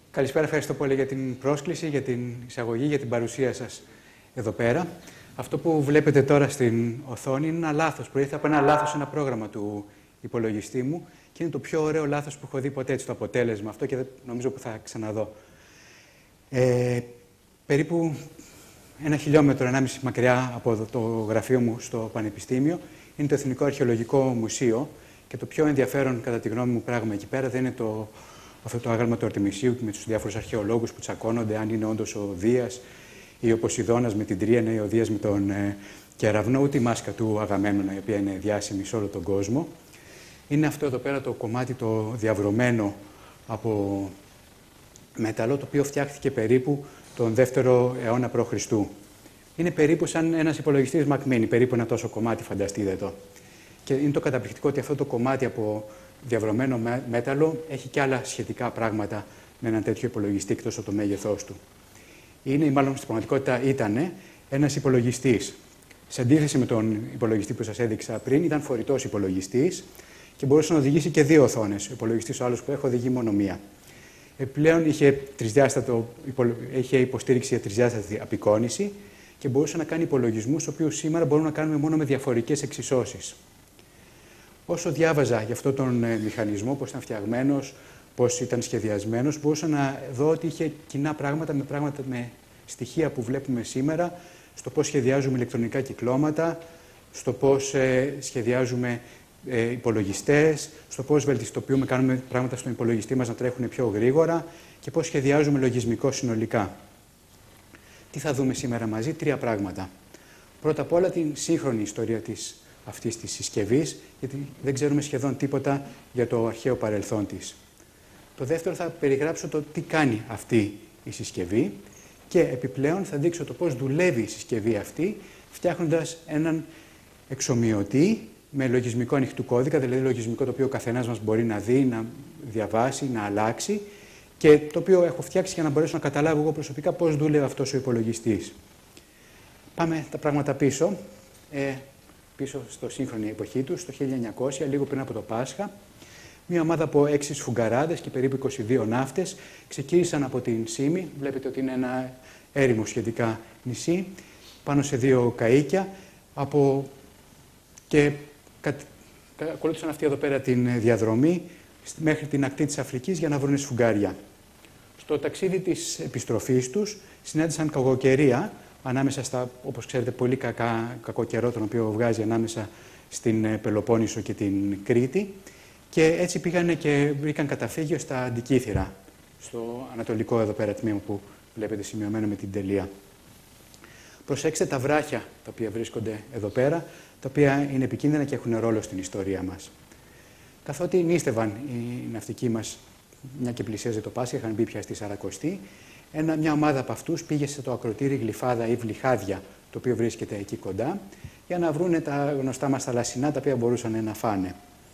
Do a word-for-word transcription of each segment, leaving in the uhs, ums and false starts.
Καλησπέρα, ευχαριστώ πολύ για την πρόσκληση, για την εισαγωγή, για την παρουσία σας εδώ πέρα. Αυτό που βλέπετε τώρα στην οθόνη είναι ένα λάθος. Προήλθε από ένα λάθος, ένα πρόγραμμα του υπολογιστή μου και είναι το πιο ωραίο λάθος που έχω δει ποτέ έτσι, το αποτέλεσμα αυτό και δεν νομίζω που θα ξαναδώ. Ε, περίπου ένα χιλιόμετρο, ενάμιση μακριά από το γραφείο μου στο Πανεπιστήμιο είναι το Εθνικό Αρχαιολογικό Μουσείο και το πιο ενδιαφέρον, κατά τη γνώμη μου, πράγμα εκεί πέρα δεν είναι το, αυτό το άγαλμα του Αρτεμισίου με τους διάφορους αρχαιολόγους που τσακώνονται αν είναι όντως ο Δίας ή ο Ποσειδώνας με την Τρίανα ή ο Δίας με τον ε, Κεραυνό, ούτε η μάσκα του Αγαμέμνονα, η οποία είναι διάσημη σε όλο τον κόσμο. Είναι αυτό εδώ πέρα το κομμάτι το διαβρωμένο από μέταλλο, το οποίο φτιάχτηκε περίπου τον δεύτερο αιώνα προ Χριστού. Είναι περίπου σαν ένας υπολογιστής Mac Mini, περίπου ένα τόσο κομμάτι, φανταστείτε το. Και είναι το καταπληκτικό ότι αυτό το κομμάτι από διαβρωμένο μέταλλο έχει και άλλα σχετικά πράγματα με έναν τέτοιο υπολογιστή εκτός από το μέγεθός του. Είναι, ή μάλλον στην πραγματικότητα ήταν, ένας υπολογιστής. Σε αντίθεση με τον υπολογιστή που σας έδειξα πριν, ήταν φορητός υπολογιστής και μπορούσε να οδηγήσει και δύο οθόνες. Ο υπολογιστής ο άλλος που έχω οδηγεί μόνο μία. Επιπλέον είχε, τρισδιάστατο, είχε υποστήριξη για τρισδιάστατη απεικόνηση και μπορούσε να κάνει υπολογισμούς, τους οποίους σήμερα μπορούμε να κάνουμε μόνο με διαφορικές εξισώσεις. Όσο διάβαζα για αυτόν τον μηχανισμό, πώς ήταν φτιαγμένος, πώς ήταν σχεδιασμένος, μπορούσα να δω ότι είχε κοινά πράγματα με, πράγματα με στοιχεία που βλέπουμε σήμερα, στο πώς σχεδιάζουμε ηλεκτρονικά κυκλώματα, στο πώς ε, σχεδιάζουμε ε, υπολογιστές, στο πώς βελτιστοποιούμε, κάνουμε πράγματα στον υπολογιστή μας να τρέχουν πιο γρήγορα και πώς σχεδιάζουμε λογισμικό συνολικά. Τι θα δούμε σήμερα μαζί? Τρία πράγματα. Πρώτα απ' όλα την σύγχρονη ιστορία της αυτής της συσκευής, γιατί δεν ξέρουμε σχεδόν τίποτα για το αρχαίο παρελθόν της. Το δεύτερο, θα περιγράψω το τι κάνει αυτή η συσκευή και επιπλέον θα δείξω το πώς δουλεύει η συσκευή αυτή, φτιάχνοντας έναν εξομοιωτή με λογισμικό ανοιχτού κώδικα, δηλαδή λογισμικό το οποίο ο καθένας μας μπορεί να δει, να διαβάσει, να αλλάξει και το οποίο έχω φτιάξει για να μπορέσω να καταλάβω εγώ προσωπικά πώς δούλευε αυτός ο υπολογιστής. Πάμε τα πράγματα πίσω. Ε, πίσω στο σύγχρονη εποχή του, στο χίλια εννιακόσια, λίγο πριν από το Πάσχα, μια ομάδα από έξι σφουγγαράδες και περίπου είκοσι δύο ναύτες ξεκίνησαν από την Σύμη. Βλέπετε ότι είναι ένα έρημο σχετικά νησί, πάνω σε δύο καΐκια, από... και κα... ακολούθησαν αυτή εδώ πέρα την διαδρομή μέχρι την ακτή της Αφρικής για να βρουν σφουγγάρια. Στο ταξίδι της επιστροφής τους συνάντησαν κακοκαιρία, ανάμεσα στα, όπως ξέρετε, πολύ κακά, κακό καιρό, τον οποίο βγάζει ανάμεσα στην Πελοπόννησο και την Κρήτη. Και έτσι πήγανε και βρήκαν καταφύγιο στα Αντικήθυρα, στο ανατολικό εδώ πέρα τμήμα που βλέπετε σημειωμένο με την τελεία. Προσέξτε τα βράχια τα οποία βρίσκονται εδώ πέρα, τα οποία είναι επικίνδυνα και έχουν ρόλο στην ιστορία μας. Καθότι νήστευαν οι ναυτικοί μας, μια και πλησίαζε το Πάσχα, είχαν μπει πια στη Σαρακοστή, Ένα, μια ομάδα από αυτούς πήγε σε το ακροτήρι Γλυφάδα ή Βλυχάδια, το οποίο βρίσκεται εκεί κοντά, για να βρούνε τα γνωστά μας θαλασσινά, τα οποία μπορούσαν να φάνε.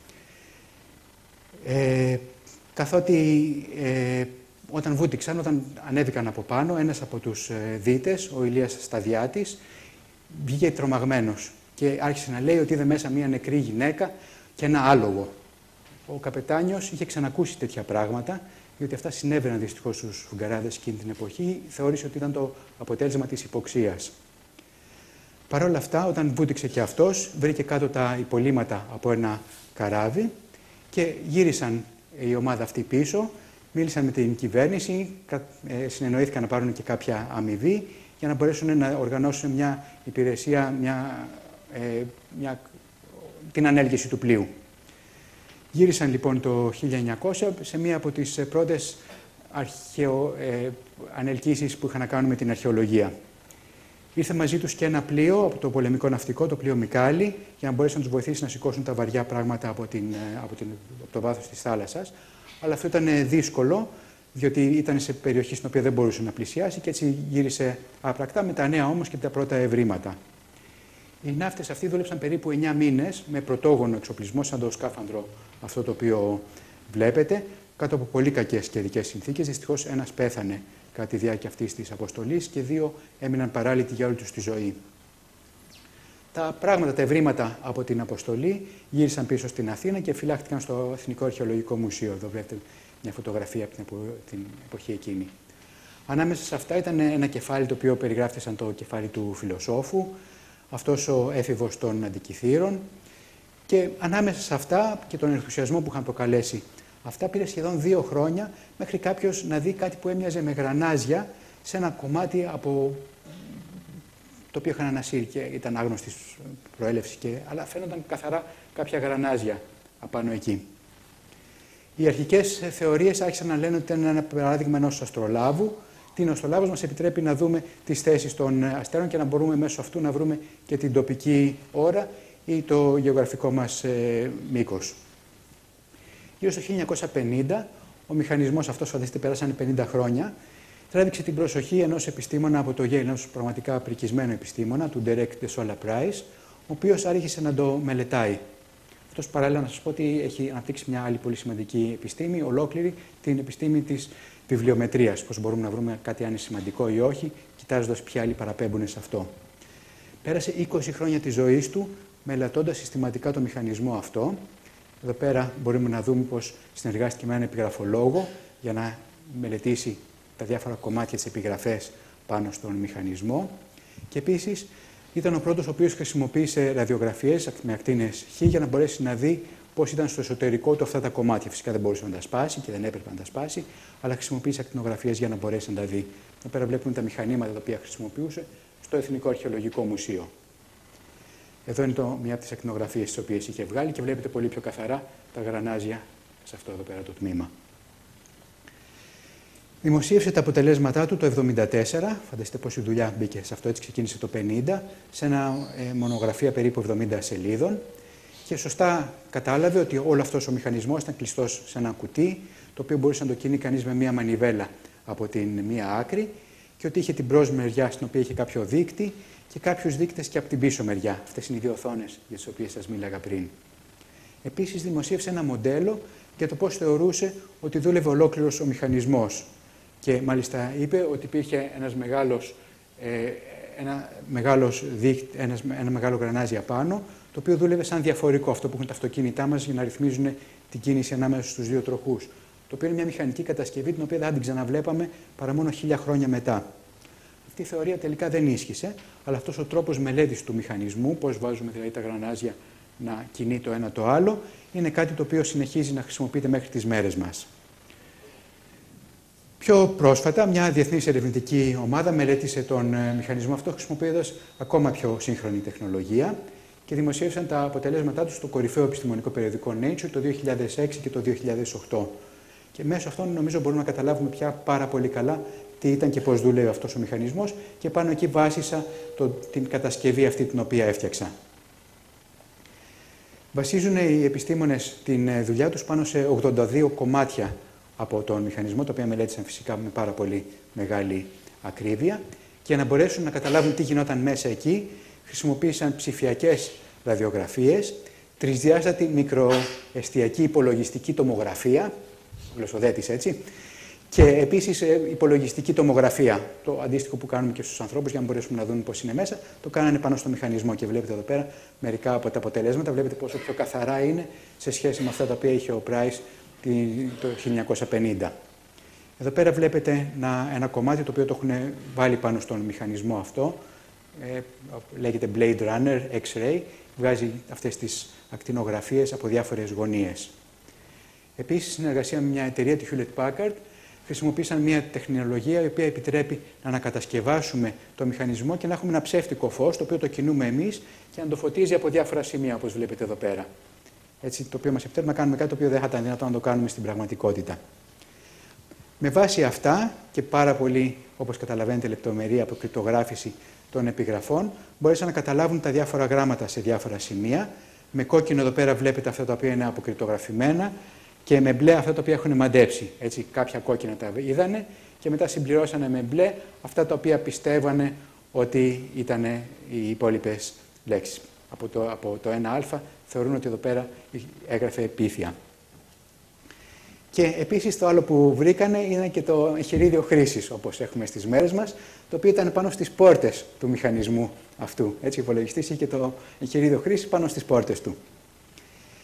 Ε, καθότι ε, όταν βούτυξαν, όταν ανέβηκαν από πάνω, ένας από τους ε, δίτες, ο Ηλίας Σταδιάτης, βγήκε τρομαγμένος και άρχισε να λέει ότι είδε μέσα μια νεκρή γυναίκα και ένα άλογο. Ο καπετάνιος είχε ξανακούσει τέτοια πράγματα, διότι αυτά συνέβαιναν δυστυχώς στους σφουγγαράδες εκείνη την εποχή, θεώρησε ότι ήταν το αποτέλεσμα της υποξίας. Παρ' όλα αυτά, όταν βούτυξε και αυτός, βρήκε κάτω τα υπολείμματα από ένα καράβι και γύρισαν η ομάδα αυτή πίσω, μίλησαν με την κυβέρνηση, συνεννοήθηκαν να πάρουν και κάποια αμοιβή για να μπορέσουν να οργανώσουν μια υπηρεσία, μια, ε, μια, την ανέλγηση του πλοίου. Γύρισαν λοιπόν το χίλια εννιακόσια σε μία από τις πρώτες αρχαιο, ε, ανελκύσεις που είχαν να κάνουν με την αρχαιολογία. Ήρθε μαζί τους και ένα πλοίο από το πολεμικό ναυτικό, το πλοίο Μικάλη, για να μπορέσει να τους βοηθήσει να σηκώσουν τα βαριά πράγματα από, την, από, την, από το βάθος της θάλασσας. Αλλά αυτό ήταν δύσκολο, διότι ήταν σε περιοχή στην οποία δεν μπορούσε να πλησιάσει και έτσι γύρισε άπρακτα, με τα νέα όμως και τα πρώτα ευρήματα. Οι ναύτες αυτοί δούλεψαν περίπου εννιά μήνες με πρωτόγονο εξοπλισμό, σαν το σκάφανδρο αυτό το οποίο βλέπετε, κάτω από πολύ κακές καιρικές συνθήκες. Δυστυχώς ένας πέθανε κατά τη διάρκεια αυτής της αποστολής και δύο έμειναν παράλυτοι για όλη τους τη ζωή. Τα πράγματα, τα ευρήματα από την αποστολή γύρισαν πίσω στην Αθήνα και φυλάχτηκαν στο Εθνικό Αρχαιολογικό Μουσείο. Εδώ βλέπετε μια φωτογραφία από την, επο, την εποχή εκείνη. Ανάμεσα σε αυτά ήταν ένα κεφάλι το οποίο περιγράφεται σαν το κεφάλι του φιλοσόφου, αυτός ο έφηβος των αντικειθήρων, και ανάμεσα σε αυτά και τον ενθουσιασμό που είχαν προκαλέσει αυτά πήρε σχεδόν δύο χρόνια μέχρι κάποιος να δει κάτι που έμοιαζε με γρανάζια σε ένα κομμάτι από το οποίο είχαν ανασύρει και ήταν άγνωστης προέλευσης, και... αλλά φαίνονταν καθαρά κάποια γρανάζια απάνω εκεί. Οι αρχικές θεωρίες άρχισαν να λένε ότι ήταν ένα παράδειγμα ενός αστρολάβου. Τι είναι ο αστρολάβος? Μας επιτρέπει να δούμε τις θέσεις των αστέρων και να μπορούμε μέσω αυτού να βρούμε και την τοπική ώρα ή το γεωγραφικό μας ε, μήκος. Γύρω στο χίλια εννιακόσια πενήντα, ο μηχανισμός αυτός, φανταστείτε, πέρασαν πενήντα χρόνια, τράβηξε την προσοχή ενός επιστήμονα από το Yale, ενός πραγματικά πρικισμένο επιστήμονα, του Derek de Solla Price, ο οποίος άρχισε να το μελετάει. Αυτός, παράλληλα, να σας πω ότι έχει αναπτύξει μια άλλη πολύ σημαντική επιστήμη, ολόκληρη, την επιστήμη της βιβλιομετρίας. Πώς μπορούμε να βρούμε κάτι αν είναι σημαντικό ή όχι, κοιτάζοντας ποιοι άλλοι παραπέμπουν σε αυτό. Πέρασε είκοσι χρόνια της ζωής του μελετώντας συστηματικά το μηχανισμό αυτό. Εδώ πέρα μπορούμε να δούμε πως συνεργάστηκε με έναν επιγραφολόγο για να μελετήσει τα διάφορα κομμάτια της επιγραφές πάνω στον μηχανισμό. Και επίσης ήταν ο πρώτος ο οποίος χρησιμοποίησε ραδιογραφίες με ακτίνες Χ για να μπορέσει να δει πώς ήταν στο εσωτερικό του αυτά τα κομμάτια. Φυσικά δεν μπορούσε να τα σπάσει και δεν έπρεπε να τα σπάσει, αλλά χρησιμοποίησε ακτινογραφίες για να μπορέσει να τα δει. Εδώ πέρα βλέπουμε τα μηχανήματα τα οποία χρησιμοποιούσε στο Εθνικό Αρχαιολογικό Μουσείο. Εδώ είναι το, μια από τις ακτινογραφίες τις οποίες είχε βγάλει και βλέπετε πολύ πιο καθαρά τα γρανάζια σε αυτό εδώ πέρα το τμήμα. Δημοσίευσε τα αποτελέσματά του το εβδομήντα τέσσερα, φανταστείτε πόση δουλειά μπήκε σε αυτό, έτσι ξεκίνησε το πενήντα, σε ένα ε, μονογραφία περίπου εβδομήντα σελίδων, και σωστά κατάλαβε ότι όλο αυτός ο μηχανισμός ήταν κλειστός σε ένα κουτί, το οποίο μπορούσε να το κινεί κανείς με μία μανιβέλα από την μία άκρη, και ότι είχε την μπρος μεριά στην οποία είχε κάποιο δείκτη και κάποιους δείκτες και από την πίσω μεριά. Αυτές είναι οι δύο οθόνες για τις οποίες σας μίλαγα πριν. Επίσης, δημοσίευσε ένα μοντέλο για το πώς θεωρούσε ότι δούλευε ολόκληρος ο μηχανισμός. Και μάλιστα είπε ότι υπήρχε ένας μεγάλος, ε, ένα, μεγάλος δείκτη, ένας, ένα μεγάλο γρανάζι απάνω, το οποίο δούλευε σαν διαφορικό, αυτό που έχουν τα αυτοκίνητά μας για να ρυθμίζουν την κίνηση ανάμεσα στους δύο τροχούς. Το οποίο είναι μια μηχανική κατασκευή, την οποία δεν την ξαναβλέπαμε παρά μόνο χίλια χρόνια μετά. Αυτή η θεωρία τελικά δεν ίσχυσε, αλλά αυτός ο τρόπος μελέτης του μηχανισμού, πώς βάζουμε δηλαδή τα γρανάζια να κινεί το ένα το άλλο, είναι κάτι το οποίο συνεχίζει να χρησιμοποιείται μέχρι τις μέρες μας. Πιο πρόσφατα, μια διεθνής ερευνητική ομάδα μελέτησε τον μηχανισμό αυτό χρησιμοποιώντας ακόμα πιο σύγχρονη τεχνολογία και δημοσίευσαν τα αποτελέσματά τους στο κορυφαίο επιστημονικό περιοδικό Nature το δύο χιλιάδες έξι και το δύο χιλιάδες οκτώ. Και μέσω αυτών νομίζω μπορούμε να καταλάβουμε πια πάρα πολύ καλά τι ήταν και πώς δούλευε αυτός ο μηχανισμός, και πάνω εκεί βάσισα το, την κατασκευή αυτή την οποία έφτιαξα. Βασίζουν οι επιστήμονες την δουλειά τους πάνω σε ογδόντα δύο κομμάτια από τον μηχανισμό, τα οποία μελέτησαν φυσικά με πάρα πολύ μεγάλη ακρίβεια, και για να μπορέσουν να καταλάβουν τι γινόταν μέσα εκεί, χρησιμοποίησαν ψηφιακές ραδιογραφίες, τρισδιάστατη μικροεστιακή υπολογιστική τομογραφία, γλωσσοδέτης έτσι, και επίσης υπολογιστική τομογραφία, το αντίστοιχο που κάνουμε και στους ανθρώπους για να μπορέσουμε να δούμε πώς είναι μέσα, το κάνανε πάνω στο μηχανισμό και βλέπετε εδώ πέρα μερικά από τα αποτελέσματα, βλέπετε πόσο πιο καθαρά είναι σε σχέση με αυτά τα οποία είχε ο Price το χίλια εννιακόσια πενήντα. Εδώ πέρα βλέπετε ένα, ένα κομμάτι το οποίο το έχουν βάλει πάνω στον μηχανισμό αυτό, ε, λέγεται Blade Runner X-Ray, βγάζει αυτές τις ακτινογραφίες από διάφορες γωνίες. Επίσης, συνεργασία με μια εταιρεία, τη Hewlett Packard, χρησιμοποίησαν μια τεχνολογία η οποία επιτρέπει να ανακατασκευάσουμε το μηχανισμό και να έχουμε ένα ψεύτικο φως, το οποίο το κινούμε εμείς και να το φωτίζει από διάφορα σημεία, όπως βλέπετε εδώ πέρα. Έτσι, το οποίο μας επιτρέπει να κάνουμε κάτι το οποίο δεν θα ήταν δυνατόν να το κάνουμε στην πραγματικότητα. Με βάση αυτά και πάρα πολύ, όπως καταλαβαίνετε, λεπτομερή αποκρυπτογράφηση των επιγραφών, μπορέσαν να καταλάβουν τα διάφορα γράμματα σε διάφορα σημεία. Με κόκκινο εδώ πέρα βλέπετε αυτά τα οποία είναι αποκρυπτογραφημένα και με μπλε αυτά τα οποία έχουν μαντέψει. Έτσι, κάποια κόκκινα τα είδανε και μετά συμπληρώσανε με μπλε αυτά τα οποία πιστεύανε ότι ήταν οι υπόλοιπες λέξεις. Από το, από το ένα α θεωρούν ότι εδώ πέρα έγραφε πίθια. Και επίσης το άλλο που βρήκανε είναι και το εγχειρίδιο χρήσης, όπως έχουμε στις μέρες μας, το οποίο ήταν πάνω στις πόρτες του μηχανισμού αυτού. Έτσι, ο υπολογιστής είχε το εγχειρίδιο χρήσης πάνω στις πόρτες του.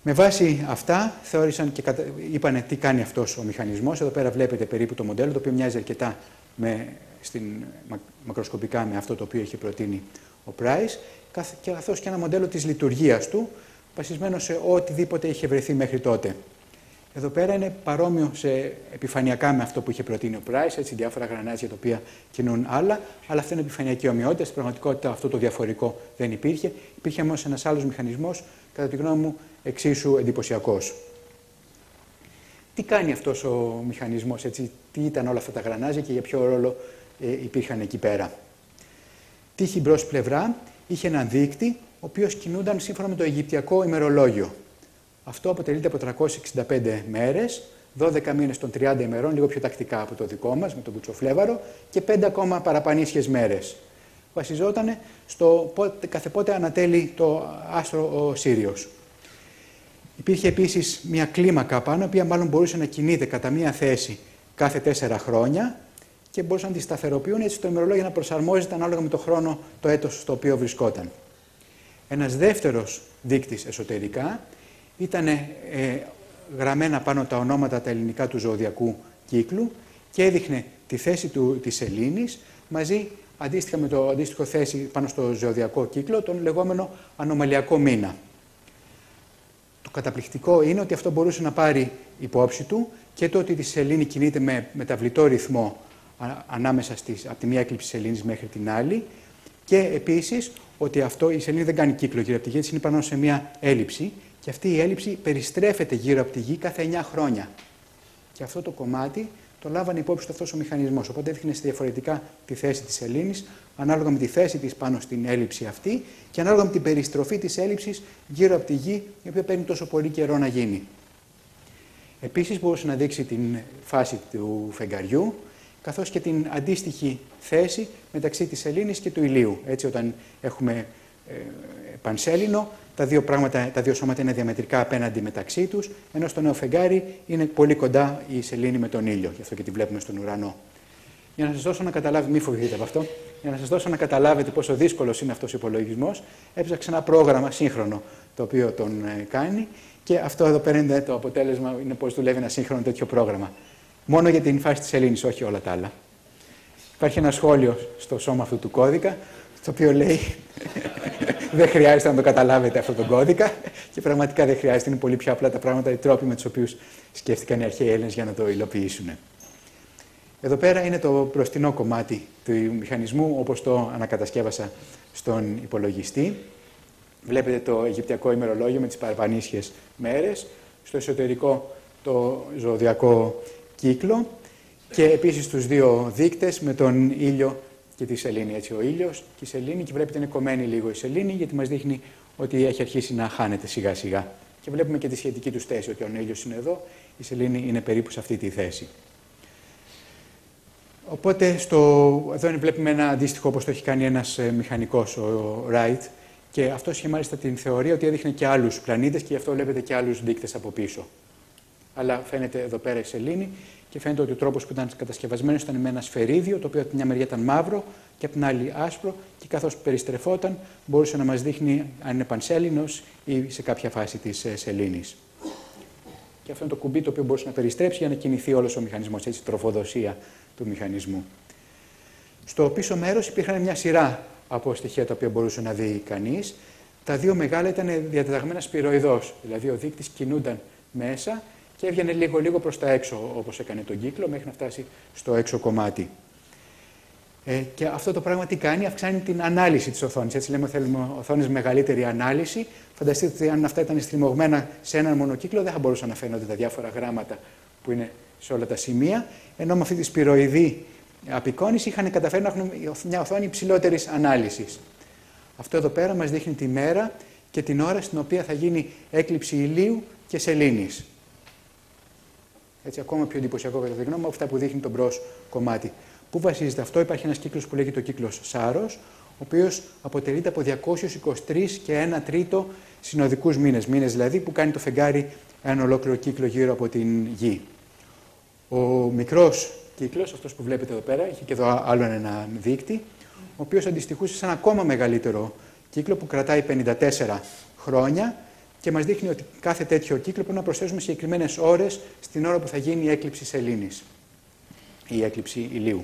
Με βάση αυτά, θεώρησαν και κατα... είπανε τι κάνει αυτός ο μηχανισμός. Εδώ πέρα βλέπετε περίπου το μοντέλο, το οποίο μοιάζει αρκετά με, στην, μακροσκοπικά με αυτό το οποίο είχε προτείνει ο Price, καθώς και ένα μοντέλο της λειτουργίας του, βασισμένο σε οτιδήποτε είχε βρεθεί μέχρι τότε. Εδώ πέρα είναι παρόμοιο σε επιφανειακά με αυτό που είχε προτείνει ο Price, έτσι διάφορα γρανάζια τα οποία κινούν άλλα, αλλά αυτό είναι επιφανειακή ομοιότητα. Στην πραγματικότητα αυτό το διαφορικό δεν υπήρχε. Υπήρχε όμως ένας άλλος μηχανισμός, κατά τη γνώμη μου, εξίσου εντυπωσιακός. Τι κάνει αυτός ο μηχανισμός, έτσι, τι ήταν όλα αυτά τα γρανάζια και για ποιο ρόλο ε, υπήρχαν εκεί πέρα. Τύχη μπρος πλευρά είχε έναν δείκτη, ο οποίος κινούνταν σύμφωνα με το Αιγυπτιακό ημερολόγιο. Αυτό αποτελείται από τριακόσιες εξήντα πέντε μέρες, δώδεκα μήνες των τριάντα ημερών, λίγο πιο τακτικά από το δικό μας, με τον Κουτσοφλέβαρο, και πέντε ακόμα παραπανίσιες μέρες. Βασιζόταν στο πότε, κάθε πότε ανατέλει το άστρο ο Σύριος. Υπήρχε επίσης μια κλίμακα πάνω, η οποία μάλλον μπορούσε να κινείται κατά μία θέση κάθε τέσσερα χρόνια και μπορούσαν να τη σταθεροποιούν έτσι το ημερολόγιο να προσαρμόζεται ανάλογα με το χρόνο, το έτος στο οποίο βρισκόταν. Ένας δεύτερος δείκτης εσωτερικά ήταν ε, γραμμένα πάνω τα ονόματα τα ελληνικά του ζωδιακού κύκλου και έδειχνε τη θέση του, της σελήνης μαζί αντίστοιχα με το αντίστοιχο θέση πάνω στο ζωδιακό κύκλο, τον λεγόμενο ανομαλιακό μήνα. Το καταπληκτικό είναι ότι αυτό μπορούσε να πάρει υπόψη του και το ότι η σελήνη κινείται με μεταβλητό ρυθμό ανάμεσα στις, από τη μία έκλειψη σελήνης μέχρι την άλλη και επίσης ότι αυτό, η σελήνη δεν κάνει κύκλο γύρω από τη γη, είναι πάνω σε μία έλλειψη και αυτή η έλλειψη περιστρέφεται γύρω από τη γη κάθε εννιά χρόνια. Και αυτό το κομμάτι το λάβανε υπόψη του αυτός ο μηχανισμός. Οπότε έδειχνε διαφορετικά τη θέση της σελήνης, ανάλογα με τη θέση της πάνω στην έλλειψη αυτή και ανάλογα με την περιστροφή της έλλειψης γύρω από τη γη, η οποία παίρνει τόσο πολύ καιρό να γίνει. Επίσης μπορούσε να δείξει την φάση του φεγγαριού, καθώς και την αντίστοιχη θέση μεταξύ της σελήνης και του ηλίου. Έτσι, όταν έχουμε ε, πανσέλινο, τα δύο, πράγματα, τα δύο σώματα είναι διαμετρικά απέναντι μεταξύ τους, ενώ στο νέο φεγγάρι είναι πολύ κοντά η σελήνη με τον ήλιο, γι' αυτό και τη βλέπουμε στον ουρανό. Για να σας δώσω να καταλάβετε, μη φοβηθείτε από αυτό, για να σας δώσω να καταλάβετε πόσο δύσκολος είναι αυτός ο υπολογισμός, έψαξα ένα πρόγραμμα σύγχρονο το οποίο τον ε, κάνει και αυτό εδώ πέρα είναι το αποτέλεσμα, είναι πώς δουλεύει ένα σύγχρονο τέτοιο πρόγραμμα. Μόνο για την φάση της σελήνης, όχι όλα τα άλλα. Υπάρχει ένα σχόλιο στο σώμα αυτού του κώδικα, το οποίο λέει δεν χρειάζεται να το καταλάβετε αυτόν τον κώδικα και πραγματικά δεν χρειάζεται, είναι πολύ πιο απλά τα πράγματα, οι τρόποι με τους οποίους σκέφτηκαν οι αρχαίοι Έλληνες για να το υλοποιήσουν. Εδώ πέρα είναι το μπροστινό κομμάτι του μηχανισμού, όπως το ανακατασκεύασα στον υπολογιστή. Βλέπετε το Αιγυπτιακό ημερολόγιο με τις παραπανίσιες μέρες, στο εσωτερικό το ζωδιακό κύκλο και επίσης τους δύο δείκτες με τον ήλιο και τη σελήνη. Έτσι, ο ήλιος και η σελήνη, και βλέπετε είναι κομμένη λίγο η σελήνη, γιατί μας δείχνει ότι έχει αρχίσει να χάνεται σιγά σιγά. Και βλέπουμε και τη σχετική του θέση, ότι ο ήλιος είναι εδώ, η σελήνη είναι περίπου σε αυτή τη θέση. Οπότε, στο, εδώ βλέπουμε ένα αντίστοιχο όπως το έχει κάνει ένας μηχανικός, ο Wright, και αυτός είχε μάλιστα την θεωρία ότι έδειχνε και άλλους πλανήτες και γι' αυτό βλέπετε και άλλους δείκτες από πίσω. Αλλά φαίνεται εδώ πέρα η σελήνη και φαίνεται ότι ο τρόπος που ήταν κατασκευασμένος ήταν με ένα σφαιρίδιο, το οποίο από τη μια μεριά ήταν μαύρο και από την άλλη άσπρο, και καθώς περιστρεφόταν μπορούσε να μας δείχνει αν είναι πανσέλινος ή σε κάποια φάση της σελήνης. Και αυτό είναι το κουμπί το οποίο μπορούσε να περιστρέψει για να κινηθεί όλος ο μηχανισμός, έτσι, τροφοδοσία του μηχανισμού. Στο πίσω μέρος υπήρχαν μια σειρά από στοιχεία τα οποία μπορούσε να δει κανείς. Τα δύο μεγάλα ήταν διατεταγμένα σπυροειδώς, δηλαδή ο δείκτης κινούνταν μέσα και έβγαινε λίγο-λίγο προς τα έξω, όπως έκανε τον κύκλο, μέχρι να φτάσει στο έξω κομμάτι. Ε, και αυτό το πράγμα τι κάνει, αυξάνει την ανάλυση της οθόνης. Έτσι λέμε, θέλουμε οθόνες με μεγαλύτερη ανάλυση. Φανταστείτε ότι αν αυτά ήταν στριμωγμένα σε έναν μονοκύκλο, δεν θα μπορούσαν να φαίνονται τα διάφορα γράμματα που είναι σε όλα τα σημεία. Ενώ με αυτή τη σπυροειδή απεικόνιση είχαν καταφέρει να έχουν μια οθόνη υψηλότερης ανάλυσης. Αυτό εδώ πέρα μας δείχνει τη μέρα και την ώρα στην οποία θα γίνει έκλειψη ηλίου και σελήνης. Έτσι, ακόμα πιο εντυπωσιακό κατά τη γνώμη μου από αυτά που δείχνει το μπρος κομμάτι. Πού βασίζεται αυτό? Υπάρχει ένας κύκλος που λέγεται ο κύκλος Σάρος, ο οποίος αποτελείται από διακόσιους είκοσι τρεις και ένα τρίτο συνοδικούς μήνες. Μήνες δηλαδή που κάνει το φεγγάρι ένα ολόκληρο κύκλο γύρω από την Γη. Ο μικρός κύκλος, αυτός που βλέπετε εδώ πέρα, είχε και εδώ άλλο ένα δείκτη, ο οποίος αντιστοιχούσε σε ένα ακόμα μεγαλύτερο κύκλο που κρατάει πενήντα τέσσερα χρόνια, και μας δείχνει ότι κάθε τέτοιο κύκλο πρέπει να προσθέσουμε συγκεκριμένες ώρες στην ώρα που θα γίνει η έκλειψη σελήνης ή η έκλειψη ηλίου.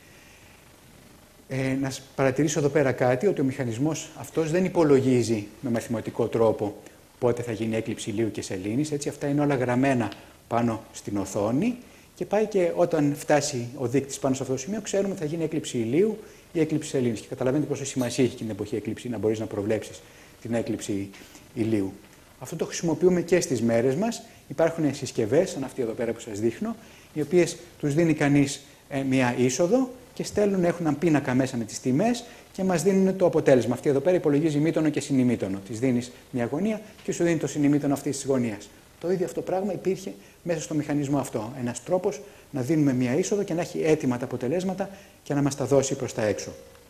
Ε, να παρατηρήσω εδώ πέρα κάτι, ότι ο μηχανισμός αυτός δεν υπολογίζει με μαθηματικό τρόπο πότε θα γίνει η έκλειψη ηλίου και σελήνης. Έτσι, αυτά είναι όλα γραμμένα πάνω στην οθόνη και πάει και όταν φτάσει ο δείκτης πάνω σε αυτό το σημείο, ξέρουμε ότι θα γίνει έκλειψη ηλίου ή έκλειψη σελήνης. Και καταλαβαίνετε πόσο σημασία έχει και την εποχή έκλειψη να μπορείς να προβλέψεις την έκλειψη ηλίου. Αυτό το χρησιμοποιούμε και στις μέρες μας. Υπάρχουν συσκευές, σαν αυτή εδώ πέρα που σας δείχνω, οι οποίες τους δίνει κανείς ε, μία είσοδο και στέλνουν, έχουν έναν πίνακα μέσα με τις τιμές και μας δίνουν το αποτέλεσμα. Αυτή εδώ πέρα υπολογίζει μήτωνο και συνημήτωνο. Της δίνεις μια γωνία και σου δίνει το συνημήτωνο αυτής της γωνίας. Το ίδιο αυτό πράγμα υπήρχε μέσα στο μηχανισμό αυτό. Ένας τρόπος να δίνουμε μια είσοδο και να έχει έτοιμα τα αποτελέσματα και να μας τα δώσει προς τα έξω.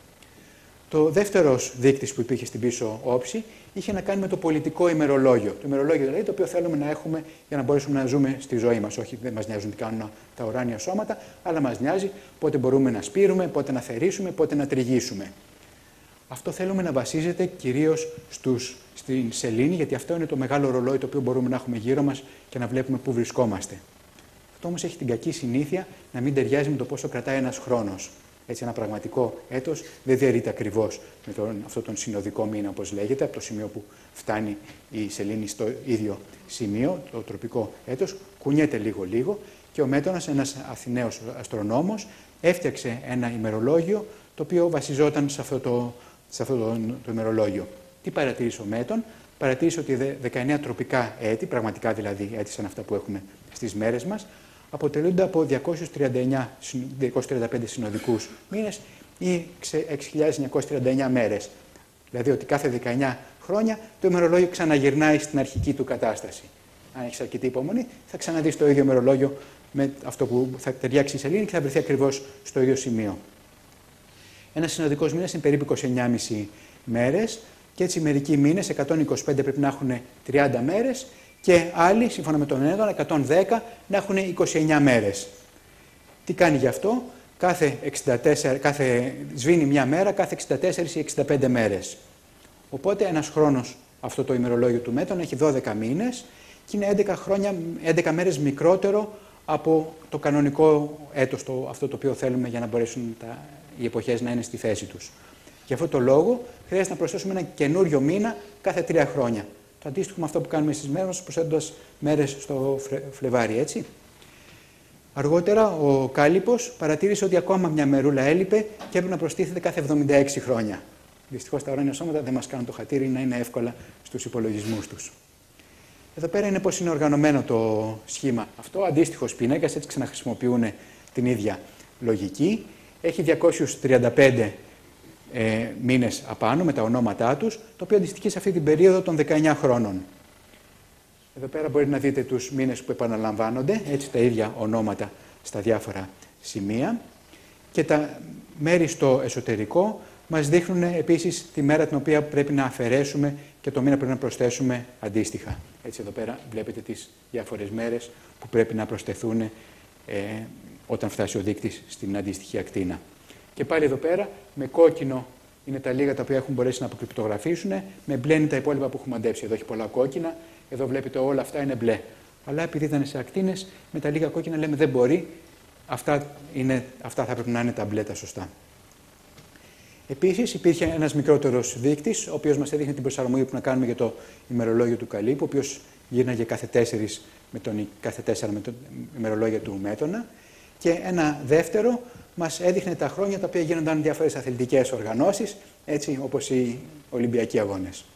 Το δεύτερο δείκτης που υπήρχε στην πίσω όψη είχε να κάνει με το πολιτικό ημερολόγιο. Το ημερολόγιο δηλαδή το οποίο θέλουμε να έχουμε για να μπορέσουμε να ζούμε στη ζωή μας. Όχι, δεν μας νοιάζουν τι κάνουν τα ουράνια σώματα, αλλά μας νοιάζει πότε μπορούμε να σπείρουμε, πότε να θερήσουμε, πότε να τριγύσουμε. Αυτό θέλουμε να βασίζεται κυρίως στους, στην σελήνη, γιατί αυτό είναι το μεγάλο ρολόι το οποίο μπορούμε να έχουμε γύρω μας και να βλέπουμε πού βρισκόμαστε. Αυτό όμως έχει την κακή συνήθεια να μην ταιριάζει με το πόσο κρατάει ένας χρόνος. Έτσι, ένα πραγματικό έτος δεν διαιρείται ακριβώς με τον, αυτόν τον συνοδικό μήνα, όπως λέγεται, από το σημείο που φτάνει η σελήνη στο ίδιο σημείο, το τροπικό έτος, κουνιέται λίγο-λίγο και ο Μέτωνας, ένας Αθηναίος αστρονόμος, έφτιαξε ένα ημερολόγιο το οποίο βασιζόταν σε αυτό το, σε αυτό το, το ημερολόγιο. Τι παρατήρησε ο Μέτων? Παρατήρησε ότι δεκαεννέα τροπικά έτη, πραγματικά δηλαδή έτη σαν αυτά που έχουμε στις μέρες μας, αποτελούνται από διακόσιους τριάντα εννέα, διακόσιους τριάντα πέντε συνοδικούς μήνες ή έξι χιλιάδες εννιακόσιες τριάντα εννέα μέρες. Δηλαδή ότι κάθε δεκαεννέα χρόνια το ημερολόγιο ξαναγυρνάει στην αρχική του κατάσταση. Αν έχεις αρκετή υπομονή, θα ξαναδείς το ίδιο ημερολόγιο με αυτό που θα ταιριάξει η σελήνη και θα βρεθεί ακριβώς στο ίδιο σημείο. Ένας συνοδικός μήνας είναι περίπου είκοσι εννέα κόμμα πέντε μέρες και έτσι μερικοί μήνες, εκατόν είκοσι πέντε πρέπει να έχουν τριάντα μέρες και άλλοι, σύμφωνα με τον Μέτωνα, εκατόν δέκα να έχουν είκοσι εννέα μέρες. Τι κάνει γι' αυτό? Κάθε εξήντα τέσσερα, κάθε, σβήνει μια μέρα κάθε εξήντα τέσσερις ή εξήντα πέντε μέρες. Οπότε ένας χρόνος, αυτό το ημερολόγιο του Μέτωνα, έχει δώδεκα μήνες και είναι έντεκα, χρόνια, έντεκα μέρες μικρότερο από το κανονικό έτος, το, αυτό το οποίο θέλουμε για να μπορέσουν τα, οι εποχές να είναι στη θέση τους. Γι' αυτό το λόγο χρειάζεται να προσθέσουμε ένα καινούριο μήνα κάθε τρία χρόνια. Το αντίστοιχο με αυτό που κάνουμε στις μέρες μας, προσθέτοντας μέρες στο Φλεβάρι, έτσι. Αργότερα ο Κάλιπος παρατήρησε ότι ακόμα μια μερούλα έλειπε και έπρεπε να προστίθεται κάθε εβδομήντα έξι χρόνια. Δυστυχώς τα ουράνια σώματα δεν μας κάνουν το χατήρι να είναι εύκολα στους υπολογισμούς τους. Εδώ πέρα είναι πώς είναι οργανωμένο το σχήμα αυτό. Αντίστοιχος πίνακας, έτσι ξαναχρησιμοποιούν την ίδια λογική. Έχει διακόσιους τριάντα πέντε ε, μήνες απάνω με τα ονόματά τους, το οποίο αντιστοιχεί σε αυτή την περίοδο των δεκαεννέα χρόνων. Εδώ πέρα μπορείτε να δείτε τους μήνες που επαναλαμβάνονται, έτσι τα ίδια ονόματα στα διάφορα σημεία. Και τα μέρη στο εσωτερικό μας δείχνουν επίσης τη μέρα την οποία πρέπει να αφαιρέσουμε και το μήνα πρέπει να προσθέσουμε αντίστοιχα. Έτσι εδώ πέρα βλέπετε τις διάφορες μέρες που πρέπει να προσθεθούν ε, όταν φτάσει ο δείκτης στην αντίστοιχη ακτίνα. Και πάλι εδώ πέρα με κόκκινο είναι τα λίγα τα οποία έχουν μπορέσει να αποκρυπτογραφήσουν, με μπλε είναι τα υπόλοιπα που έχουμε μαντέψει. Εδώ έχει πολλά κόκκινα, εδώ βλέπετε όλα αυτά είναι μπλε. Αλλά επειδή ήταν σε ακτίνες, με τα λίγα κόκκινα λέμε δεν μπορεί, αυτά, είναι, αυτά θα πρέπει να είναι τα μπλε τα σωστά. Επίσης υπήρχε ένας μικρότερος δείκτης, ο οποίος μας έδειχνε την προσαρμογή που να κάνουμε για το ημερολόγιο του Καλύπου, ο οποίος γύρναγε κάθε, τέσσερις με τον, κάθε τέσσερα με το ημερολόγιο του Μέτωνα. Και ένα δεύτερο μας έδειχνε τα χρόνια τα οποία γίνονταν διάφορες αθλητικές οργανώσεις, έτσι όπως οι Ολυμπιακοί Αγώνες.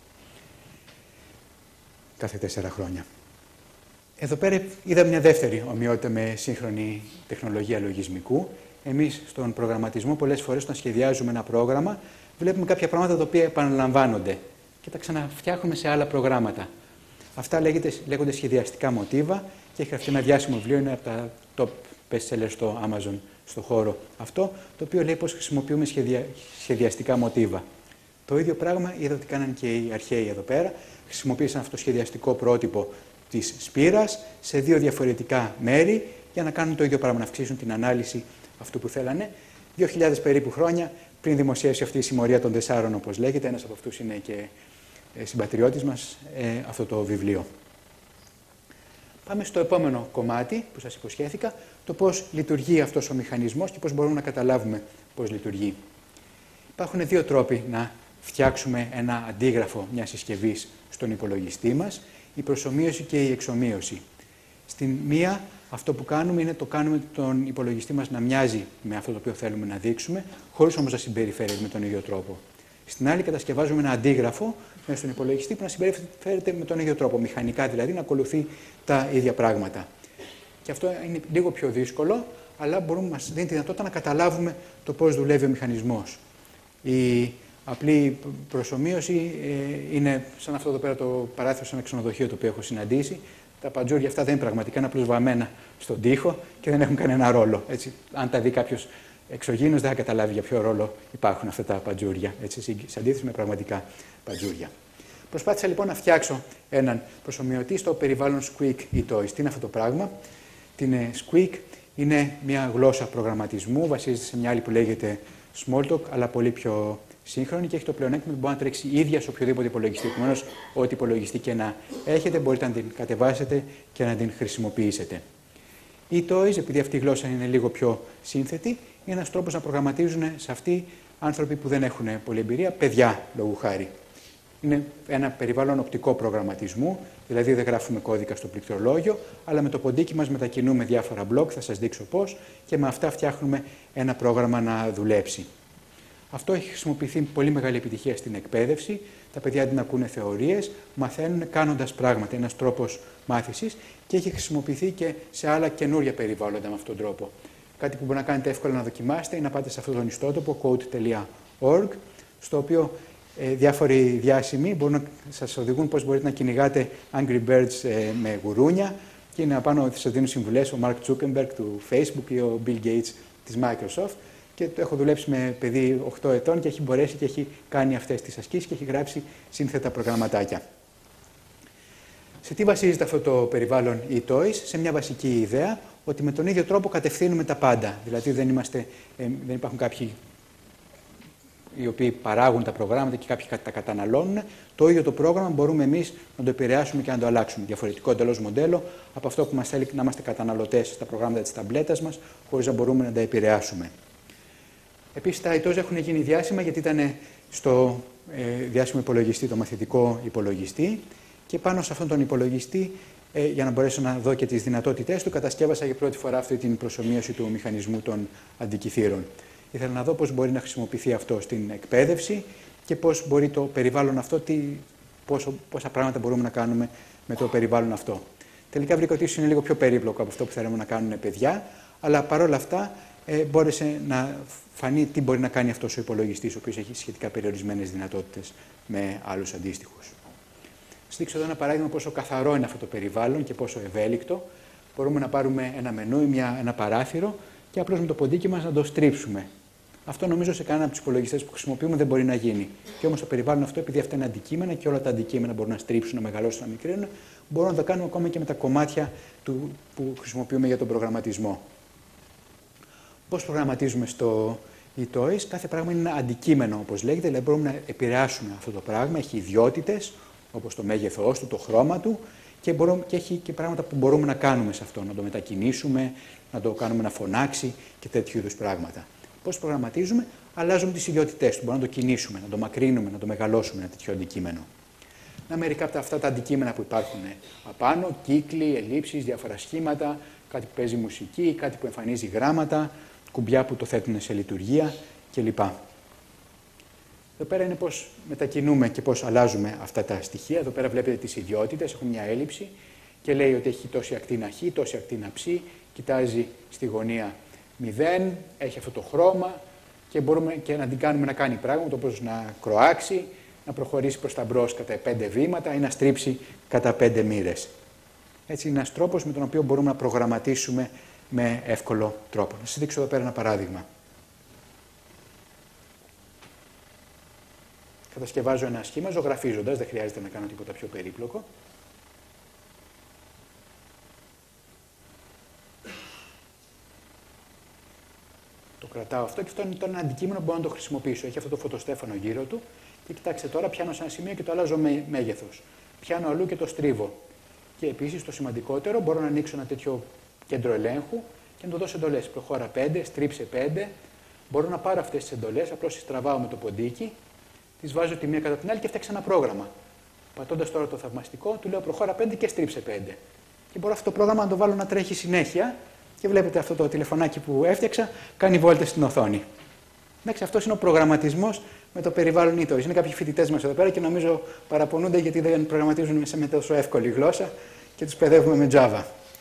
Κάθε τέσσερα χρόνια. Εδώ πέρα είδα μια δεύτερη ομοιότητα με σύγχρονη τεχνολογία λογισμικού. Εμείς στον προγραμματισμό πολλές φορές όταν σχεδιάζουμε ένα πρόγραμμα βλέπουμε κάποια πράγματα τα οποία επαναλαμβάνονται και τα ξαναφτιάχνουμε σε άλλα προγράμματα. Αυτά λέγεται, λέγονται σχεδιαστικά μοτίβα και έχει γραφτεί ένα διάσημο βιβλίο, είναι από τα top best sellers στο Amazon, στο χώρο αυτό, το οποίο λέει πώς χρησιμοποιούμε σχεδια... σχεδιαστικά μοτίβα. Το ίδιο πράγμα είδα ότι κάναν και οι αρχαίοι εδώ πέρα. Χρησιμοποίησαν αυτό το σχεδιαστικό πρότυπο της σπήρας σε δύο διαφορετικά μέρη για να κάνουν το ίδιο πράγμα, να αυξήσουν την ανάλυση αυτού που θέλανε. Δύο χιλιάδες περίπου χρόνια πριν δημοσιεύσει αυτή η συμμορία των τεσσάρων, όπως λέγεται. Ένας από αυτούς είναι και ε, συμπατριώτης μας ε, αυτό το βιβλίο. Πάμε στο επόμενο κομμάτι που σας υποσχέθηκα, το πώς λειτουργεί αυτός ο μηχανισμός και πώς μπορούμε να καταλάβουμε πώς λειτουργεί. Υπάρχουν δύο τρόποι να φτιάξουμε ένα αντίγραφο μιας συσκευής στον υπολογιστή μας, η προσομοίωση και η εξομοίωση. Στην μία, αυτό που κάνουμε είναι το κάνουμε τον υπολογιστή μας να μοιάζει με αυτό το οποίο θέλουμε να δείξουμε, χωρίς όμως να συμπεριφέρεται με τον ίδιο τρόπο. Στην άλλη, κατασκευάζουμε ένα αντίγραφο μέσα στον υπολογιστή που να συμπεριφέρεται με τον ίδιο τρόπο, μηχανικά δηλαδή, να ακολουθεί τα ίδια πράγματα. Και αυτό είναι λίγο πιο δύσκολο, αλλά μπορούμε, μας δίνει τη δυνατότητα να καταλάβουμε το πώς δουλεύει ο μηχανισμός. Η απλή προσομοίωση ε, είναι σαν αυτό εδώ πέρα το παράθυρο σε ένα ξενοδοχείο το οποίο έχω συναντήσει. Τα παντζούρια αυτά δεν είναι πραγματικά, είναι απλώς βαμμένα στον τοίχο και δεν έχουν κανένα ρόλο. Έτσι, αν τα δει κάποιος εξωγήινος, δεν θα καταλάβει για ποιο ρόλο υπάρχουν αυτά τα παντζούρια, έτσι, σε αντίθεση με πραγματικά παντζούρια. Προσπάθησα λοιπόν να φτιάξω έναν προσομοιωτή στο περιβάλλον Squeak e-Toys. Τι είναι αυτό το πράγμα? Την Squeak είναι μια γλώσσα προγραμματισμού, βασίζεται σε μια άλλη που λέγεται Smalltalk, αλλά πολύ πιο σύγχρονη και έχει το πλεονέκτημα ότι μπορεί να τρέξει ίδια σε οποιοδήποτε υπολογιστή. Επομένως, ό,τι υπολογιστή και να έχετε, μπορείτε να την κατεβάσετε και να την χρησιμοποιήσετε. Οι e-Toys, επειδή αυτή η γλώσσα είναι λίγο πιο σύνθετη, είναι ένας τρόπος να προγραμματίζουν σε αυτή άνθρωποι που δεν έχουν πολλή εμπειρία, παιδιά λόγου χάρη. Είναι ένα περιβάλλον οπτικό προγραμματισμού, δηλαδή δεν γράφουμε κώδικα στο πληκτρολόγιο, αλλά με το ποντίκι μας μετακινούμε διάφορα μπλοκ, θα σας δείξω πώς, και με αυτά φτιάχνουμε ένα πρόγραμμα να δουλέψει. Αυτό έχει χρησιμοποιηθεί με πολύ μεγάλη επιτυχία στην εκπαίδευση. Τα παιδιά αντί να ακούνε θεωρίες, μαθαίνουν κάνοντας πράγματα. Είναι ένας τρόπος μάθησης και έχει χρησιμοποιηθεί και σε άλλα καινούρια περιβάλλοντα με αυτόν τον τρόπο. Κάτι που μπορεί να κάνετε εύκολα να δοκιμάσετε είναι να πάτε σε αυτόν τον ιστότοπο code τελεία org, στο οποίο ε, διάφοροι διάσημοι μπορούν να σας οδηγούν πώς μπορείτε να κυνηγάτε Angry Birds ε, με γουρούνια, και είναι απάνω ότι σας δίνουν συμβουλές ο Mark Zuckerberg του Facebook ή ο Bill Gates της Microsoft. Και το έχω δουλέψει με παιδί οκτώ ετών και έχει μπορέσει και έχει κάνει αυτές τις ασκήσεις και έχει γράψει σύνθετα προγραμματάκια. Σε τι βασίζεται αυτό το περιβάλλον e-Toys? Σε μια βασική ιδέα ότι με τον ίδιο τρόπο κατευθύνουμε τα πάντα. Δηλαδή δεν, είμαστε, ε, δεν υπάρχουν κάποιοι οι οποίοι παράγουν τα προγράμματα και κάποιοι τα καταναλώνουν. Το ίδιο το πρόγραμμα μπορούμε εμείς να το επηρεάσουμε και να το αλλάξουμε. Διαφορετικό εντελώς μοντέλο από αυτό που μας θέλει να είμαστε καταναλωτές στα προγράμματα της ταμπλέτας μας, χωρίς να μπορούμε να τα επηρεάσουμε. Επίσης, τα e-Toys έχουν γίνει διάσημα γιατί ήταν στο ε, διάσημο υπολογιστή, το μαθητικό υπολογιστή, και πάνω σε αυτόν τον υπολογιστή, ε, για να μπορέσω να δω και τις δυνατότητές του, κατασκεύασα για πρώτη φορά αυτή την προσομοίωση του μηχανισμού των αντικυθύρων. Ήθελα να δω πώς μπορεί να χρησιμοποιηθεί αυτό στην εκπαίδευση και πώς μπορεί το περιβάλλον αυτό, τι, πόσο, πόσα πράγματα μπορούμε να κάνουμε με το περιβάλλον αυτό. Τελικά βρήκα ότι ίσως είναι λίγο πιο περίπλοκο από αυτό που θέλουμε να κάνουν παιδιά, αλλά παρόλα αυτά ε, μπόρεσε να φανεί τι μπορεί να κάνει αυτός ο υπολογιστής, ο οποίος έχει σχετικά περιορισμένες δυνατότητες με άλλους αντίστοιχους. Σας δείξω εδώ ένα παράδειγμα πόσο καθαρό είναι αυτό το περιβάλλον και πόσο ευέλικτο. Μπορούμε να πάρουμε ένα μενού ή μια, ένα παράθυρο και απλώς με το ποντίκι μας να το στρίψουμε. Αυτό νομίζω σε κανένα από τους υπολογιστές που χρησιμοποιούμε δεν μπορεί να γίνει. Και όμως το περιβάλλον αυτό, επειδή αυτά είναι αντικείμενα και όλα τα αντικείμενα μπορούν να στρίψουν, να μεγαλώσουν, να μικρύνουν, μπορούμε να το κάνουμε ακόμα και με τα κομμάτια του, που χρησιμοποιούμε για τον προγραμματισμό. Πώς προγραμματίζουμε στο e-Toys? Κάθε πράγμα είναι ένα αντικείμενο, όπως λέγεται, δηλαδή μπορούμε να επηρεάσουμε αυτό το πράγμα. Έχει ιδιότητες, όπως το μέγεθός του, το χρώμα του, και, μπορούμε, και έχει και πράγματα που μπορούμε να κάνουμε σε αυτό, να το μετακινήσουμε, να το κάνουμε να φωνάξει και τέτοιου είδους πράγματα. Πώς προγραμματίζουμε? Αλλάζουμε τις ιδιότητές του. Μπορούμε να το κινήσουμε, να το μακρύνουμε, να το μεγαλώσουμε ένα τέτοιο αντικείμενο. Να μερικά από αυτά τα αντικείμενα που υπάρχουν απάνω, κύκλοι, ελλείψεις, διάφορα σχήματα, κάτι που παίζει μουσική, κάτι που εμφανίζει γράμματα, κουμπιά που το θέτουν σε λειτουργία κλπ. Εδώ πέρα είναι πώς μετακινούμε και πώς αλλάζουμε αυτά τα στοιχεία. Εδώ πέρα βλέπετε τις ιδιότητες, έχουν μια έλλειψη και λέει ότι έχει τόση ακτίνα χ, τόση ακτίνα ψ, κοιτάζει στη γωνία μηδέν, έχει αυτό το χρώμα και μπορούμε και να την κάνουμε να κάνει πράγματα όπως να κροάξει, να προχωρήσει προς τα μπρος κατά πέντε βήματα ή να στρίψει κατά πέντε μοίρες. Έτσι είναι ένας τρόπος με τον οποίο μπορούμε να προγραμματίσουμε με εύκολο τρόπο. Να σας δείξω εδώ πέρα ένα παράδειγμα. Κατασκευάζω ένα σχήμα ζωγραφίζοντας, δεν χρειάζεται να κάνω τίποτα πιο περίπλοκο. Το κρατάω αυτό και αυτό είναι το ένα αντικείμενο που μπορώ να το χρησιμοποιήσω. Έχει αυτό το φωτοστέφανο γύρω του Και κοιτάξτε τώρα, πιάνω σε ένα σημείο και το αλλάζω με μέγεθος. Πιάνω αλλού και το στρίβω. Και επίσης το σημαντικότερο, μπορώ να ανοίξω ένα τέτοιο κέντρο ελέγχου και να το δώσω εντολές. Προχώρα πέντε, στρίψε πέντε. Μπορώ να πάρω αυτές τις εντολές, απλώς τις τραβάω με το ποντίκι, τις βάζω τη μία κατά την άλλη και φτιάξω ένα πρόγραμμα. Πατώντας τώρα το θαυμαστικό, του λέω προχώρα πέντε και στρίψε πέντε. Και μπορώ αυτό το πρόγραμμα να το βάλω να τρέχει συνέχεια και βλέπετε αυτό το τηλεφωνάκι που έφτιαξα, κάνει βόλτες στην οθόνη. Εντάξει, αυτός είναι ο προγραμματισμός με το περιβάλλον ήτορης. Είναι κάποιοι φοιτητές μας εδώ πέρα και νομίζω παραπονούνται γιατί δεν προγραμματίζουν σε με τόσο εύκολη γλώσσα και τους παιδεύουμε με Java.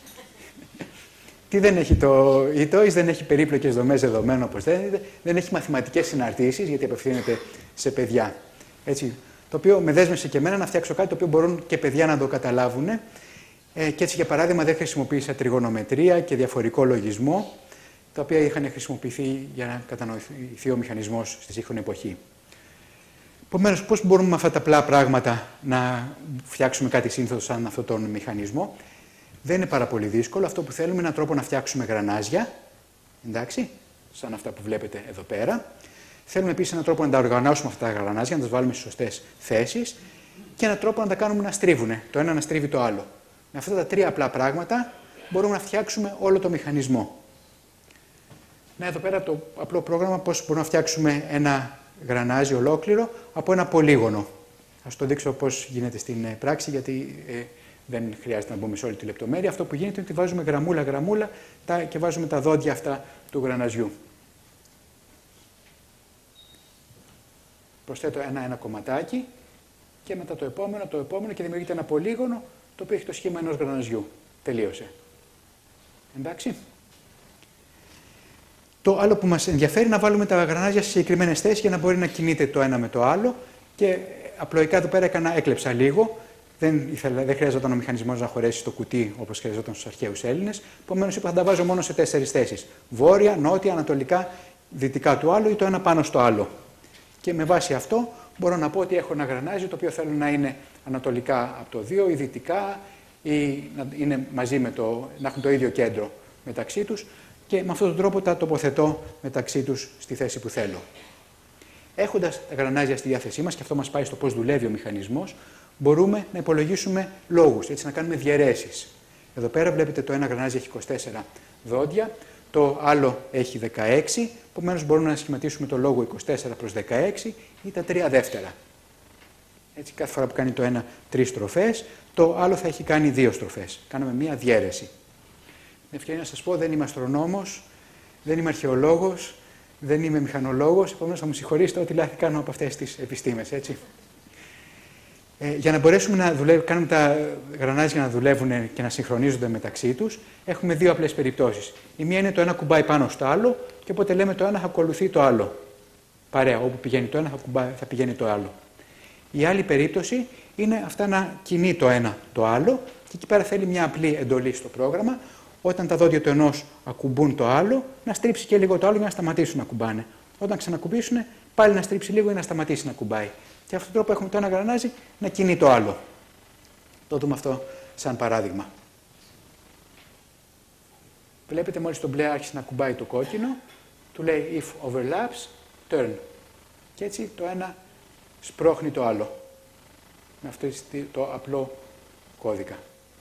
Τι δεν έχει το ήτορης, δεν έχει περίπλοκες δομές δεδομένων όπως θέλετε, δεν έχει μαθηματικές συναρτήσεις γιατί απευθύνεται σε παιδιά. Έτσι, το οποίο με δέσμευσε και εμένα να φτιάξω κάτι το οποίο μπορούν και παιδιά να το καταλάβουν. Ε, και έτσι, για παράδειγμα, δεν χρησιμοποίησα τριγωνομετρία και διαφορικό λογισμό, τα οποία είχαν χρησιμοποιηθεί για να κατανοηθεί ο μηχανισμός στη σύγχρονη εποχή. Επομένως, πώς μπορούμε με αυτά τα απλά πράγματα να φτιάξουμε κάτι σύνθετο σαν αυτόν τον μηχανισμό? Δεν είναι πάρα πολύ δύσκολο. Αυτό που θέλουμε είναι έναν τρόπο να φτιάξουμε γρανάζια, εντάξει, σαν αυτά που βλέπετε εδώ πέρα. Θέλουμε επίσης έναν τρόπο να τα οργανώσουμε αυτά τα γρανάζια, να τα βάλουμε στις σωστές θέσεις και έναν τρόπο να τα κάνουμε να στρίβουν, το ένα να στρίβει το άλλο. Με αυτά τα τρία απλά πράγματα μπορούμε να φτιάξουμε όλο το μηχανισμό. Να, εδώ πέρα το απλό πρόγραμμα πώς μπορούμε να φτιάξουμε ένα γρανάζι ολόκληρο από ένα πολύγωνο. Ας το δείξω πώς γίνεται στην πράξη, γιατί ε, δεν χρειάζεται να μπούμε σε όλη τη λεπτομέρεια. Αυτό που γίνεται είναι ότι βάζουμε γραμμούλα-γραμμούλα και βάζουμε τα δόντια αυτά του γραναζιού. Προσθέτω ένα-ένα κομματάκι και μετά το επόμενο, το επόμενο και δημιουργείται ένα πολύγωνο το οποίο έχει το σχήμα ενός γραναζιού. Τελείωσε. Εντάξει. Το άλλο που μας ενδιαφέρει είναι να βάλουμε τα γρανάζια σε συγκεκριμένες θέσεις για να μπορεί να κινείται το ένα με το άλλο. Και απλοϊκά εδώ πέρα έκανα, έκλεψα λίγο. Δεν, ήθελα, δεν χρειαζόταν ο μηχανισμός να χωρέσει στο κουτί όπως χρειαζόταν στους αρχαίους Έλληνες. Επομένως είπα θα τα βάζω μόνο σε τέσσερις θέσεις. Βόρεια, νότια, ανατολικά, δυτικά του άλλου ή το ένα πάνω στο άλλο. Και με βάση αυτό μπορώ να πω ότι έχω ένα γρανάζι το οποίο θέλω να είναι ανατολικά από το δύο ή δυτικά ή να, είναι μαζί με το, να έχουν το ίδιο κέντρο μεταξύ τους και με αυτόν τον τρόπο τα τοποθετώ μεταξύ τους στη θέση που θέλω. Έχοντας τα γρανάζια στη διάθεσή μας, και αυτό μας πάει στο πώς δουλεύει ο μηχανισμός, μπορούμε να υπολογίσουμε λόγους, έτσι να κάνουμε διαιρέσεις. Εδώ πέρα βλέπετε το ένα γρανάζι έχει είκοσι τέσσερα δόντια, το άλλο έχει δεκαέξι, επομένως μπορούμε να σχηματίσουμε το λόγο είκοσι τέσσερα προς δεκαέξι ή τα τρία δεύτερα. Έτσι, κάθε φορά που κάνει το ένα τρεις στροφές, το άλλο θα έχει κάνει δύο στροφές. Κάναμε μία διαίρεση. Με ευκαιρία να σας πω, δεν είμαι αστρονόμος, δεν είμαι αρχαιολόγος, δεν είμαι μηχανολόγος, επομένως θα μου συγχωρήσετε ό,τι λάθη κάνω από αυτές τις επιστήμες, έτσι. Ε, για να μπορέσουμε να δουλεύουμε, κάνουμε τα γρανάζια να δουλεύουν και να συγχρονίζονται μεταξύ τους, έχουμε δύο απλές περιπτώσεις. Η μία είναι το ένα κουμπάει πάνω στο άλλο και οπότε λέμε το ένα θα ακολουθεί το άλλο. Παρέα, όπου πηγαίνει το ένα θα, κουμπάει, θα πηγαίνει το άλλο. Η άλλη περίπτωση είναι αυτά να κινεί το ένα το άλλο και εκεί πέρα θέλει μια απλή εντολή στο πρόγραμμα. Όταν τα δόντια του ενός ακουμπούν το άλλο, να στρίψει και λίγο το άλλο για να σταματήσουν να κουμπάνε. Όταν ξανακουμπήσουν, πάλι να στρίψει λίγο ή να σταματήσει να κουμπάει. Και αυτόν τον τρόπο έχουμε το ένα γρανάζι να κινεί το άλλο. Το δούμε αυτό σαν παράδειγμα. Βλέπετε μόλις το μπλε άρχισε να κουμπάει το κόκκινο, του λέει if overlaps, turn. Και έτσι το ένα σπρώχνει το άλλο. Με αυτό το απλό κώδικα.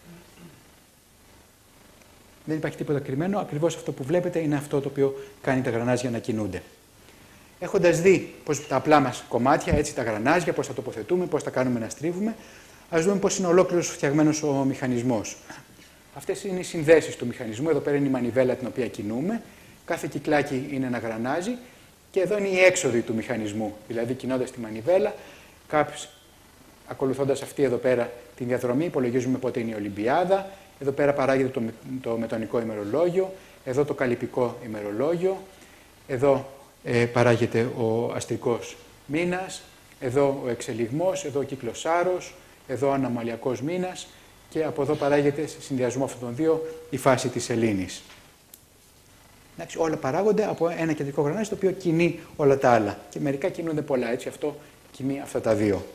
Δεν υπάρχει τίποτα κρυμμένο, ακριβώς αυτό που βλέπετε είναι αυτό το οποίο κάνει τα γρανάζια να κινούνται. Έχοντας δει πώς τα απλά μας κομμάτια, έτσι τα γρανάζια, πώς τα τοποθετούμε, πώς τα κάνουμε να στρίβουμε, ας δούμε πώς είναι ολόκληρος φτιαγμένος ο μηχανισμός. Αυτές είναι οι συνδέσεις του μηχανισμού. Εδώ πέρα είναι η μανιβέλα την οποία κινούμε. Κάθε κυκλάκι είναι ένα γρανάζι. Και εδώ είναι η έξοδη του μηχανισμού. Δηλαδή, κινώντας τη μανιβέλα, κάποιος, ακολουθώντας αυτή εδώ πέρα την διαδρομή, υπολογίζουμε πότε είναι η Ολυμπιάδα. Εδώ πέρα παράγεται το, το μετονικό ημερολόγιο. Εδώ το καλυπικό ημερολόγιο. Εδώ ε, παράγεται ο αστρικός μήνας. Εδώ ο εξελιγμός. Εδώ ο κύκλος Σάρος. Εδώ ο αναμαλιακός μήνας. Και από εδώ παράγεται, σε συνδυασμό αυτών των δύο, η φάση της σελήνης. Εντάξει, όλα παράγονται από ένα κεντρικό γρανάζι το οποίο κινεί όλα τα άλλα. Και μερικά κινούνται πολλά, έτσι αυτό κινεί αυτά τα δύο.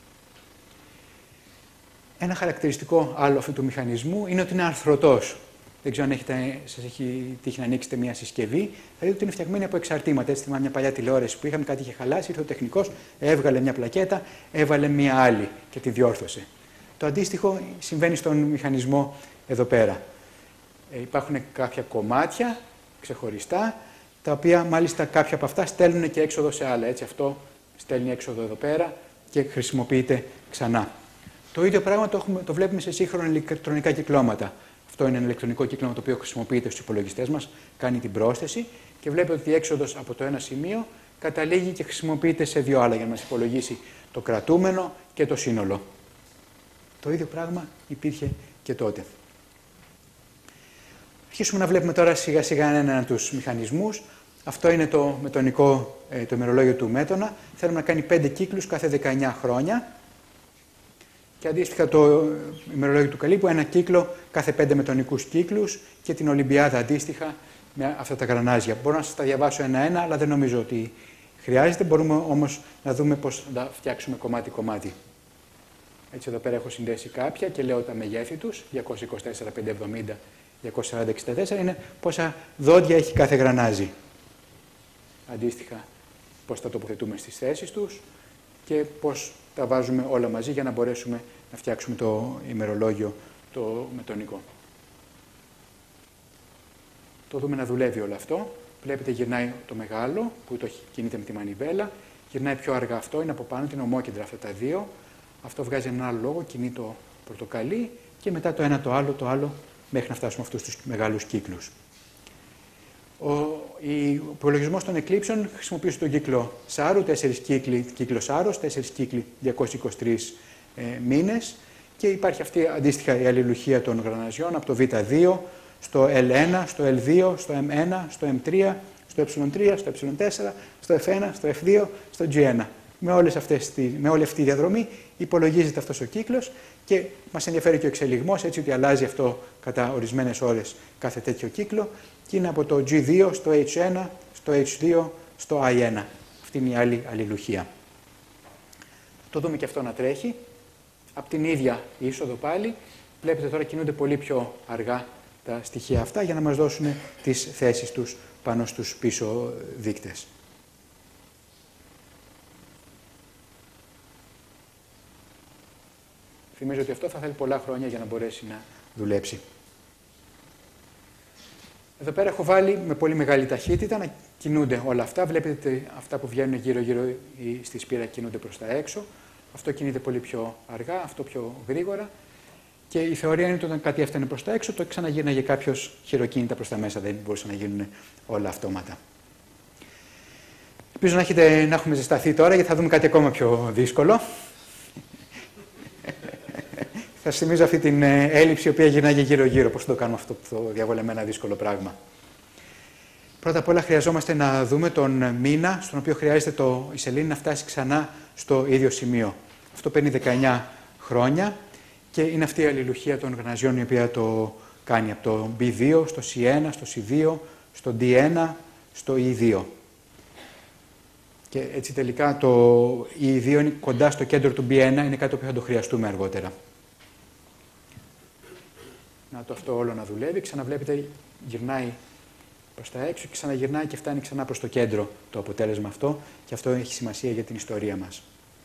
Ένα χαρακτηριστικό άλλο αυτού του μηχανισμού είναι ότι είναι αρθρωτός. Δεν ξέρω αν έχετε, σας έχει τύχει να ανοίξετε μια συσκευή. Θα δείτε ότι είναι φτιαγμένη από εξαρτήματα. Έτσι, θυμάμαι μια παλιά τηλεόραση που είχαμε, κάτι είχε χαλάσει, ήρθε ο τεχνικός, έβγαλε μια πλακέτα, έβαλε μια άλλη και τη διόρθωσε. Το αντίστοιχο συμβαίνει στον μηχανισμό εδώ πέρα. Ε, υπάρχουν κάποια κομμάτια ξεχωριστά, τα οποία μάλιστα κάποια από αυτά στέλνουν και έξοδο σε άλλα. Έτσι, αυτό στέλνει έξοδο εδώ πέρα και χρησιμοποιείται ξανά. Το ίδιο πράγμα το, έχουμε, το βλέπουμε σε σύγχρονα ηλεκτρονικά κυκλώματα. Αυτό είναι ένα ηλεκτρονικό κύκλωμα το οποίο χρησιμοποιείται στους υπολογιστές μας, κάνει την πρόσθεση και βλέπετε ότι η έξοδος από το ένα σημείο καταλήγει και χρησιμοποιείται σε δύο άλλα για να μας υπολογίσει το κρατούμενο και το σύνολο. Το ίδιο πράγμα υπήρχε και τότε. Αρχίσουμε να βλέπουμε τώρα σιγά σιγά έναν από τους μηχανισμούς. Αυτό είναι το μετονικό, το ημερολόγιο του Μέτωνα. Θέλουμε να κάνει πέντε κύκλους κάθε δεκαεννιά χρόνια. Και αντίστοιχα το ημερολόγιο του Καλύπου, ένα κύκλο κάθε πέντε μετονικούς κύκλους και την Ολυμπιάδα αντίστοιχα με αυτά τα γρανάζια. Μπορώ να σας τα διαβάσω ένα-ένα, αλλά δεν νομίζω ότι χρειάζεται. Μπορούμε όμως να δούμε πώς να τα φτιάξουμε κομμάτι-κομμάτι. Έτσι εδώ πέρα έχω συνδέσει κάποια και λέω τα μεγέθη τους, διακόσια είκοσι τέσσερα, πεντακόσια εβδομήντα, διακόσια σαράντα, εξήντα τέσσερα, είναι πόσα δόντια έχει κάθε γρανάζι. Αντίστοιχα πώς τα τοποθετούμε στις θέσεις τους και πώς τα βάζουμε όλα μαζί για να μπορέσουμε να φτιάξουμε το ημερολόγιο το μετονικό. Το δούμε να δουλεύει όλο αυτό. Βλέπετε γυρνάει το μεγάλο που το κινείται με τη μανιβέλα. Γυρνάει πιο αργά αυτό, είναι από πάνω, είναι ομόκεντρα αυτά τα δύο. Αυτό βγάζει έναν άλλο λόγο, κινεί το πορτοκαλί και μετά το ένα το άλλο, το άλλο, μέχρι να φτάσουμε αυτούς τους μεγάλους κύκλους. Ο υπολογισμός των εκλήψεων χρησιμοποιούσε τον κύκλο Σάρου, τέσσερις κύκλοι, κύκλο Σάρος, τέσσερις κύκλοι, διακόσιοι είκοσι τρεις ε, μήνες και υπάρχει αυτή αντίστοιχα η αλληλουχία των γραναζιών από το β δύο στο ελ ένα, στο ελ δύο, στο εμ ένα, στο εμ τρία, στο ε τρία, στο ε τέσσερα, στο εφ ένα, στο εφ δύο, στο τζι ένα. Με, όλες αυτές, με όλη αυτή τη διαδρομή υπολογίζεται αυτός ο κύκλος και μας ενδιαφέρει και ο εξελιγμός, έτσι ότι αλλάζει αυτό κατά ορισμένες ώρες κάθε τέτοιο κύκλο και είναι από το τζι δύο στο έιτς ένα, στο έιτς δύο, στο άι ένα. Αυτή είναι η άλλη αλληλουχία. Το δούμε και αυτό να τρέχει. Από την ίδια είσοδο πάλι, βλέπετε τώρα κινούνται πολύ πιο αργά τα στοιχεία αυτά για να μας δώσουν τις θέσεις τους πάνω στους πίσω δείκτες. Θυμίζω ότι αυτό θα θέλει πολλά χρόνια για να μπορέσει να δουλέψει. Εδώ πέρα έχω βάλει με πολύ μεγάλη ταχύτητα να κινούνται όλα αυτά. Βλέπετε αυτά που βγαίνουν γύρω-γύρω στη σπήρα κινούνται προς τα έξω. Αυτό κινείται πολύ πιο αργά, αυτό πιο γρήγορα. Και η θεωρία είναι ότι όταν κάτι έφτανε προς τα έξω, το ξαναγύρναγε κάποιος χειροκίνητα προς τα μέσα. Δεν μπορούσαν να γίνουν όλα αυτόματα. Ελπίζω να, έχετε, να έχουμε ζεσταθεί τώρα, γιατί θα δούμε κάτι ακόμα πιο δύσκολο. Θα σας θυμίζω αυτή την έλλειψη, η οποία γυρνάγε γύρω-γύρω. Πώς το κάνουμε αυτό το διαβολεμένα δύσκολο πράγμα. Πρώτα απ' όλα χρειαζόμαστε να δούμε τον μήνα στον οποίο χρειάζεται το, η σελήνη να φτάσει ξανά στο ίδιο σημείο. Αυτό παίρνει δεκαεννιά χρόνια και είναι αυτή η αλληλουχία των γραναζιών η οποία το κάνει από το μπι δύο στο σι ένα, στο σι δύο, στο ντι ένα, στο ι δύο. Και έτσι τελικά το ι δύο είναι κοντά στο κέντρο του μπι ένα, είναι κάτι που θα το χρειαστούμε αργότερα. Να το αυτό όλο να δουλεύει, ξαναβλέπετε γυρνάει προς τα έξω και ξαναγυρνάει και φτάνει ξανά προς το κέντρο το αποτέλεσμα αυτό και αυτό έχει σημασία για την ιστορία μας.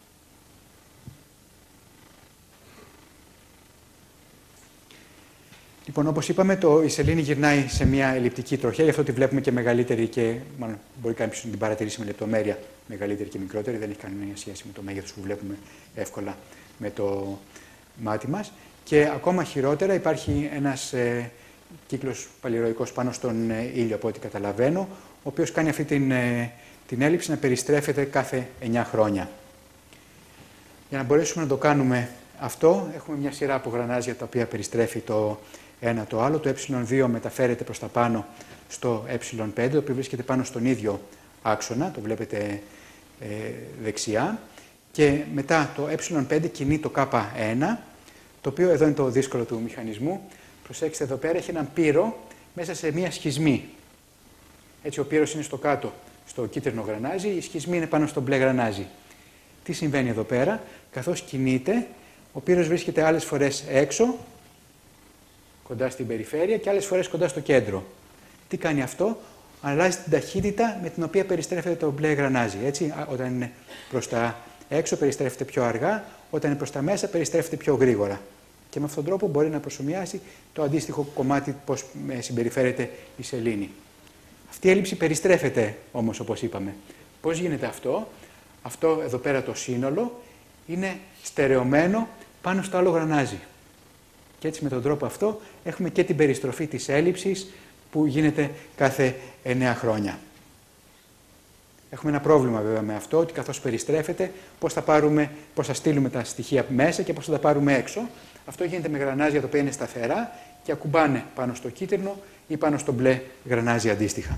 Λοιπόν, όπως είπαμε, το, η σελήνη γυρνάει σε μια ελλειπτική τροχιά, γι' αυτό τη βλέπουμε και μεγαλύτερη και μάλλον μπορεί κάποιος να την παρατηρήσει με λεπτομέρεια μεγαλύτερη και μικρότερη, δεν έχει κανένα σχέση με το μέγεθος που βλέπουμε εύκολα με το μάτι μας. Και ακόμα χειρότερα υπάρχει ένας ε, κύκλος παλιροϊκός πάνω στον ε, ήλιο, από ό,τι καταλαβαίνω, ο οποίος κάνει αυτή την, ε, την έλλειψη να περιστρέφεται κάθε εννιά χρόνια. Για να μπορέσουμε να το κάνουμε αυτό, έχουμε μια σειρά από γρανάζια τα οποία περιστρέφει το ένα το άλλο. Το ε δύο μεταφέρεται προς τα πάνω στο ε πέντε, το οποίο βρίσκεται πάνω στον ίδιο άξονα, το βλέπετε ε, δεξιά. Και μετά το ε πέντε κινεί το κέι ένα, το οποίο εδώ είναι το δύσκολο του μηχανισμού. Προσέξτε εδώ πέρα, έχει έναν πύρο μέσα σε μία σχισμή. Έτσι ο πύρος είναι στο κάτω, στο κίτρινο γρανάζι, η σχισμή είναι πάνω στο μπλε γρανάζι. Τι συμβαίνει εδώ πέρα? Καθώς κινείται, ο πύρος βρίσκεται άλλες φορές έξω κοντά στην περιφέρεια και άλλες φορές κοντά στο κέντρο. Τι κάνει αυτό? Αλλάζει την ταχύτητα με την οποία περιστρέφεται το μπλε γρανάζι. Έτσι, όταν είναι προς τα έξω περιστρέφεται πιο αργά, όταν είναι προς τα μέσα περιστρέφεται πιο γρήγορα. Και με αυτόν τον τρόπο μπορεί να προσομοιάσει το αντίστοιχο κομμάτι πώς συμπεριφέρεται η σελήνη. Αυτή η έλλειψη περιστρέφεται όμως, όπως είπαμε. Πώς γίνεται αυτό? Αυτό εδώ πέρα το σύνολο είναι στερεωμένο πάνω στο άλλο γρανάζι. Και έτσι με τον τρόπο αυτό έχουμε και την περιστροφή της έλλειψης που γίνεται κάθε εννέα χρόνια. Έχουμε ένα πρόβλημα βέβαια με αυτό, ότι καθώς περιστρέφεται, πώς θα, πάρουμε, πώς θα στείλουμε τα στοιχεία μέσα και πώς θα τα πάρουμε έξω. Αυτό γίνεται με γρανάζια τα οποία είναι σταθερά και ακουμπάνε πάνω στο κίτρινο ή πάνω στο μπλε γρανάζι αντίστοιχα.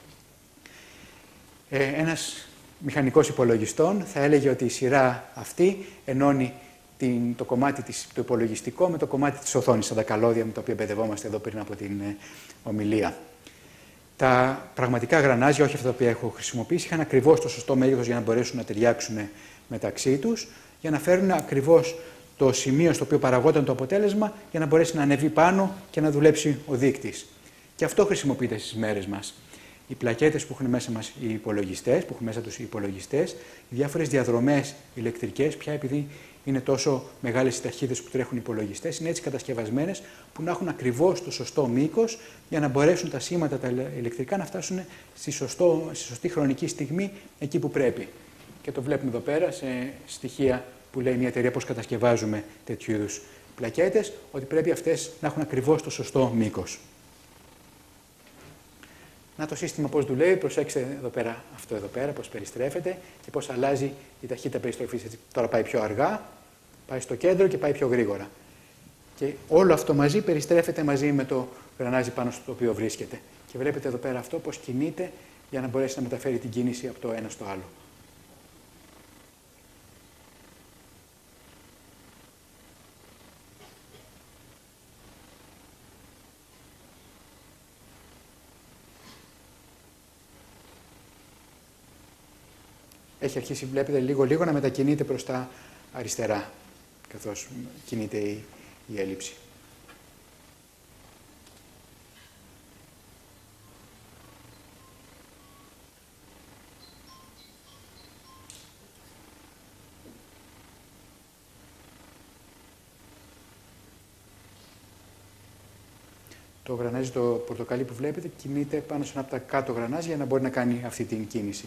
Ε, ένας μηχανικός υπολογιστών θα έλεγε ότι η σειρά αυτή ενώνει την, το κομμάτι της, το υπολογιστικό με το κομμάτι της οθόνης, σαν τα καλώδια με τα οποία παιδευόμαστε εδώ πριν από την ε, ομιλία. Τα πραγματικά γρανάζια, όχι αυτά τα οποία έχω χρησιμοποιήσει, είχαν ακριβώς το σωστό μέγεθος για να μπορέσουν να ταιριάξουν μεταξύ τους, για να φέρουν ακριβώς το σημείο στο οποίο παραγόταν το αποτέλεσμα, για να μπορέσει να ανεβεί πάνω και να δουλέψει ο δείκτης. Και αυτό χρησιμοποιείται στις μέρες μας. Οι πλακέτες που έχουν μέσα μας οι υπολογιστές, που έχουν μέσα τους οι υπολογιστές, οι διάφορες διαδρομές ηλεκτρικές, πια επειδή είναι τόσο μεγάλες οι ταχύτητες που τρέχουν οι υπολογιστές, είναι έτσι κατασκευασμένες που να έχουν ακριβώς το σωστό μήκος για να μπορέσουν τα σήματα τα ηλεκτρικά να φτάσουν στη, σωστό, στη σωστή χρονική στιγμή εκεί που πρέπει. Και το βλέπουμε εδώ πέρα σε στοιχεία που λέει μια εταιρεία πώς κατασκευάζουμε τέτοιου είδους πλακέτες, ότι πρέπει αυτές να έχουν ακριβώς το σωστό μήκος. Να το σύστημα πώς δουλεύει, προσέξτε εδώ πέρα, αυτό εδώ πέρα, πώς περιστρέφεται και πώς αλλάζει η ταχύτητα περιστροφής. Έτσι, τώρα πάει πιο αργά, πάει στο κέντρο και πάει πιο γρήγορα. Και όλο αυτό μαζί περιστρέφεται μαζί με το γρανάζι πάνω στο οποίο βρίσκεται. Και βλέπετε εδώ πέρα αυτό πώς κινείται για να μπορέσει να μεταφέρει την κίνηση από το ένα στο άλλο. Έχει αρχίσει, βλέπετε, λίγο-λίγο να μετακινείται προς τα αριστερά, καθώς κινείται η, η έλλειψη. Το γρανάζι, το πορτοκαλί που βλέπετε, κινείται πάνω σε ένα από τα κάτω γρανάζια για να μπορεί να κάνει αυτή την κίνηση.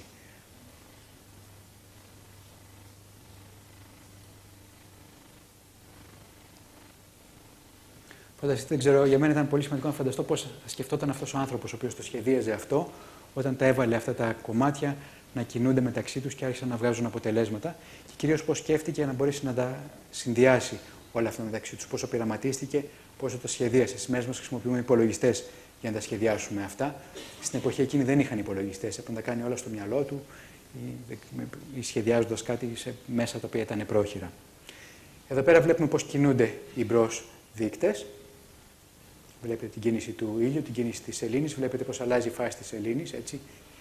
Δεν ξέρω, για μένα ήταν πολύ σημαντικό να φανταστώ πώς θα σκεφτόταν αυτός ο άνθρωπος ο οποίος το σχεδίαζε αυτό, όταν τα έβαλε αυτά τα κομμάτια να κινούνται μεταξύ τους και άρχισαν να βγάζουν αποτελέσματα. Και κυρίως πώς σκέφτηκε να μπορέσει να τα συνδυάσει όλα αυτά μεταξύ τους, πόσο πειραματίστηκε, πόσο το σχεδίασε. Στις μέρες μας χρησιμοποιούμε υπολογιστές για να τα σχεδιάσουμε αυτά. Στην εποχή εκείνη δεν είχαν υπολογιστές, έπρεπε να τα κάνει όλα στο μυαλό του ή σχεδιάζοντας κάτι σε μέσα τα οποία ήταν πρόχειρα. Εδώ πέρα βλέπουμε πώς κινούνται οι μπρος δείκτες. Βλέπετε την κίνηση του ήλιου, την κίνηση της σελήνης, βλέπετε πώς αλλάζει η φάση της σελήνης, έτσι.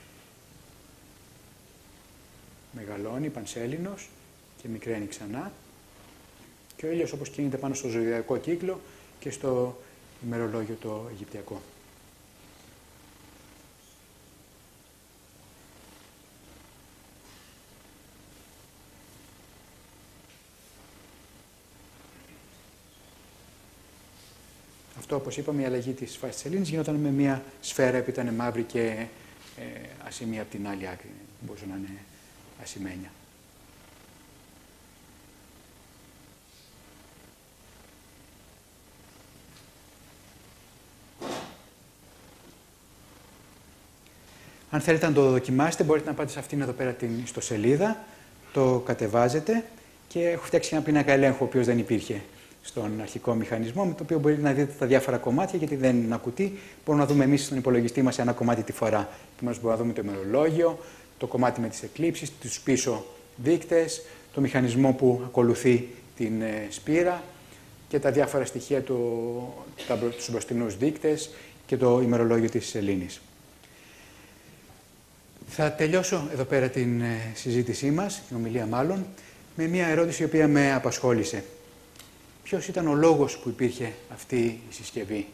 Μεγαλώνει, πανσέλινος και μικραίνει ξανά. Και ο ήλιος όπως κινείται πάνω στο ζωδιακό κύκλο και στο ημερολόγιο το αιγυπτιακό. Αυτό, όπως είπαμε, η αλλαγή της φάσης της σελήνης γινόταν με μια σφαίρα που ήταν μαύρη και ε, ασημεία από την άλλη άκρη. Μπορούσε να είναι ασημένια. Αν θέλετε να το δοκιμάσετε, μπορείτε να πάτε σε αυτήν εδώ πέρα την ιστοσελίδα, το κατεβάζετε και έχω φτιάξει ένα πίνακα ελέγχου, ο οποίος δεν υπήρχε στον αρχικό μηχανισμό, με το οποίο μπορείτε να δείτε τα διάφορα κομμάτια, γιατί δεν είναι ένα κουτί. Μπορούμε να δούμε εμείς στον υπολογιστή μας ένα κομμάτι τη φορά. Μπορούμε να δούμε το ημερολόγιο, το κομμάτι με τις εκλήψεις, τους πίσω δείκτες, το μηχανισμό που ακολουθεί την ε, σπήρα και τα διάφορα στοιχεία του, τους μπροστινούς δείκτες και το ημερολόγιο της σελήνης. Θα τελειώσω εδώ πέρα την συζήτησή μας, την ομιλία μάλλον, με μια ερώτηση η οποία με απασχόλησε. ποιος ήταν ο λόγος που υπήρχε αυτή η συσκευή.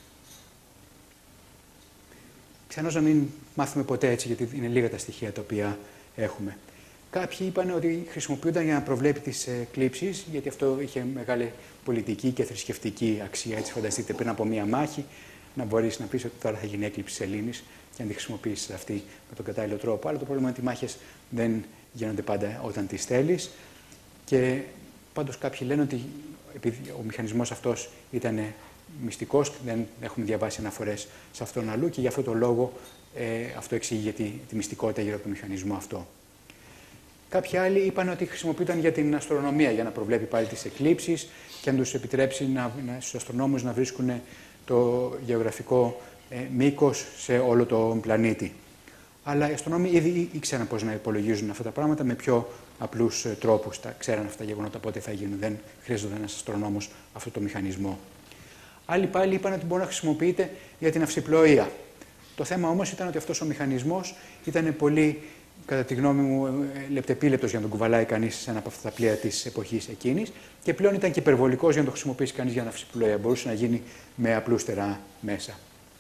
Ξανώς να μην μάθουμε ποτέ έτσι, γιατί είναι λίγα τα στοιχεία τα οποία έχουμε. Κάποιοι είπαν ότι χρησιμοποιούνταν για να προβλέπει τις εκλήψεις, γιατί αυτό είχε μεγάλη πολιτική και θρησκευτική αξία. Έτσι, φανταστείτε πριν από μία μάχη να μπορείς να πεις ότι τώρα θα γίνει έκλειψη της σελήνης και να τη χρησιμοποιήσεις αυτή με τον κατάλληλο τρόπο. Αλλά το πρόβλημα είναι ότι οι μάχες δεν γίνονται πάντα όταν τις θέλεις. Και πάντως κάποιοι λένε ότι επειδή ο μηχανισμός αυτός ήταν μυστικός, δεν έχουμε διαβάσει αναφορές σε αυτόν αλλού και γι' αυτό το λόγο ε, αυτό εξηγεί τη, τη μυστικότητα γύρω από τον μηχανισμό αυτό. Κάποιοι άλλοι είπαν ότι χρησιμοποιούνταν για την αστρονομία, για να προβλέπει πάλι τις εκλήψεις και να τους επιτρέψει να, να, στους αστρονόμους να βρίσκουν το γεωγραφικό ε, μήκος σε όλο τον πλανήτη. Αλλά οι αστρονόμοι ήδη ήξεραν πώς να υπολογίζουν αυτά τα πράγματα με πιο απλούς ε, τρόπους. Τα ξέραν αυτά τα γεγονότα πότε θα γίνουν. Δεν χρειάζονταν ένας αστρονόμος αυτό το μηχανισμό. Άλλοι πάλι είπαν ότι μπορεί να χρησιμοποιείται για την αυσιπλοεία. Το θέμα όμως ήταν ότι αυτός ο μηχανισμός ήταν πολύ, κατά τη γνώμη μου, λεπτεπίλεπτος για να τον κουβαλάει κανείς σε ένα από αυτά τα πλοία της εποχής εκείνης και πλέον ήταν και υπερβολικός για να το χρησιμοποιήσει κανείς για ναυσιπλοεία. Μπορούσε να γίνει με απλούστερα μέσα.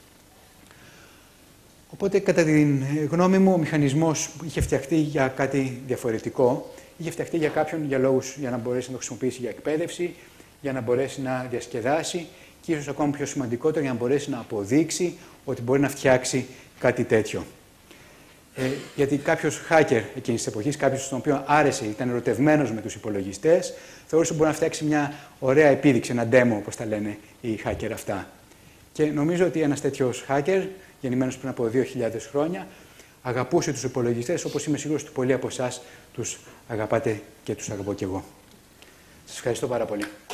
Οπότε, κατά τη γνώμη μου, ο μηχανισμός είχε φτιαχτεί για κάτι διαφορετικό. Είχε φτιαχτεί για κάποιον για λόγους για να μπορέσει να το χρησιμοποιήσει για εκπαίδευση, για να μπορέσει να διασκεδάσει και ίσως ακόμα πιο σημαντικότερο για να μπορέσει να αποδείξει ότι μπορεί να φτιάξει κάτι τέτοιο. Ε, γιατί κάποιος hacker εκείνης της εποχής, κάποιος στον οποίο άρεσε, ήταν ερωτευμένος με τους υπολογιστές, θεώρησε ότι μπορεί να φτιάξει μια ωραία επίδειξη, ένα demo, όπως τα λένε οι hacker αυτά. Και νομίζω ότι ένας τέτοιος hacker, γεννημένος πριν από δύο χιλιάδες χρόνια, αγαπούσε τους υπολογιστές, όπως είμαι σίγουρος ότι πολλοί από εσάς τους αγαπάτε και τους αγαπώ κι εγώ. Σας ευχαριστώ πάρα πολύ.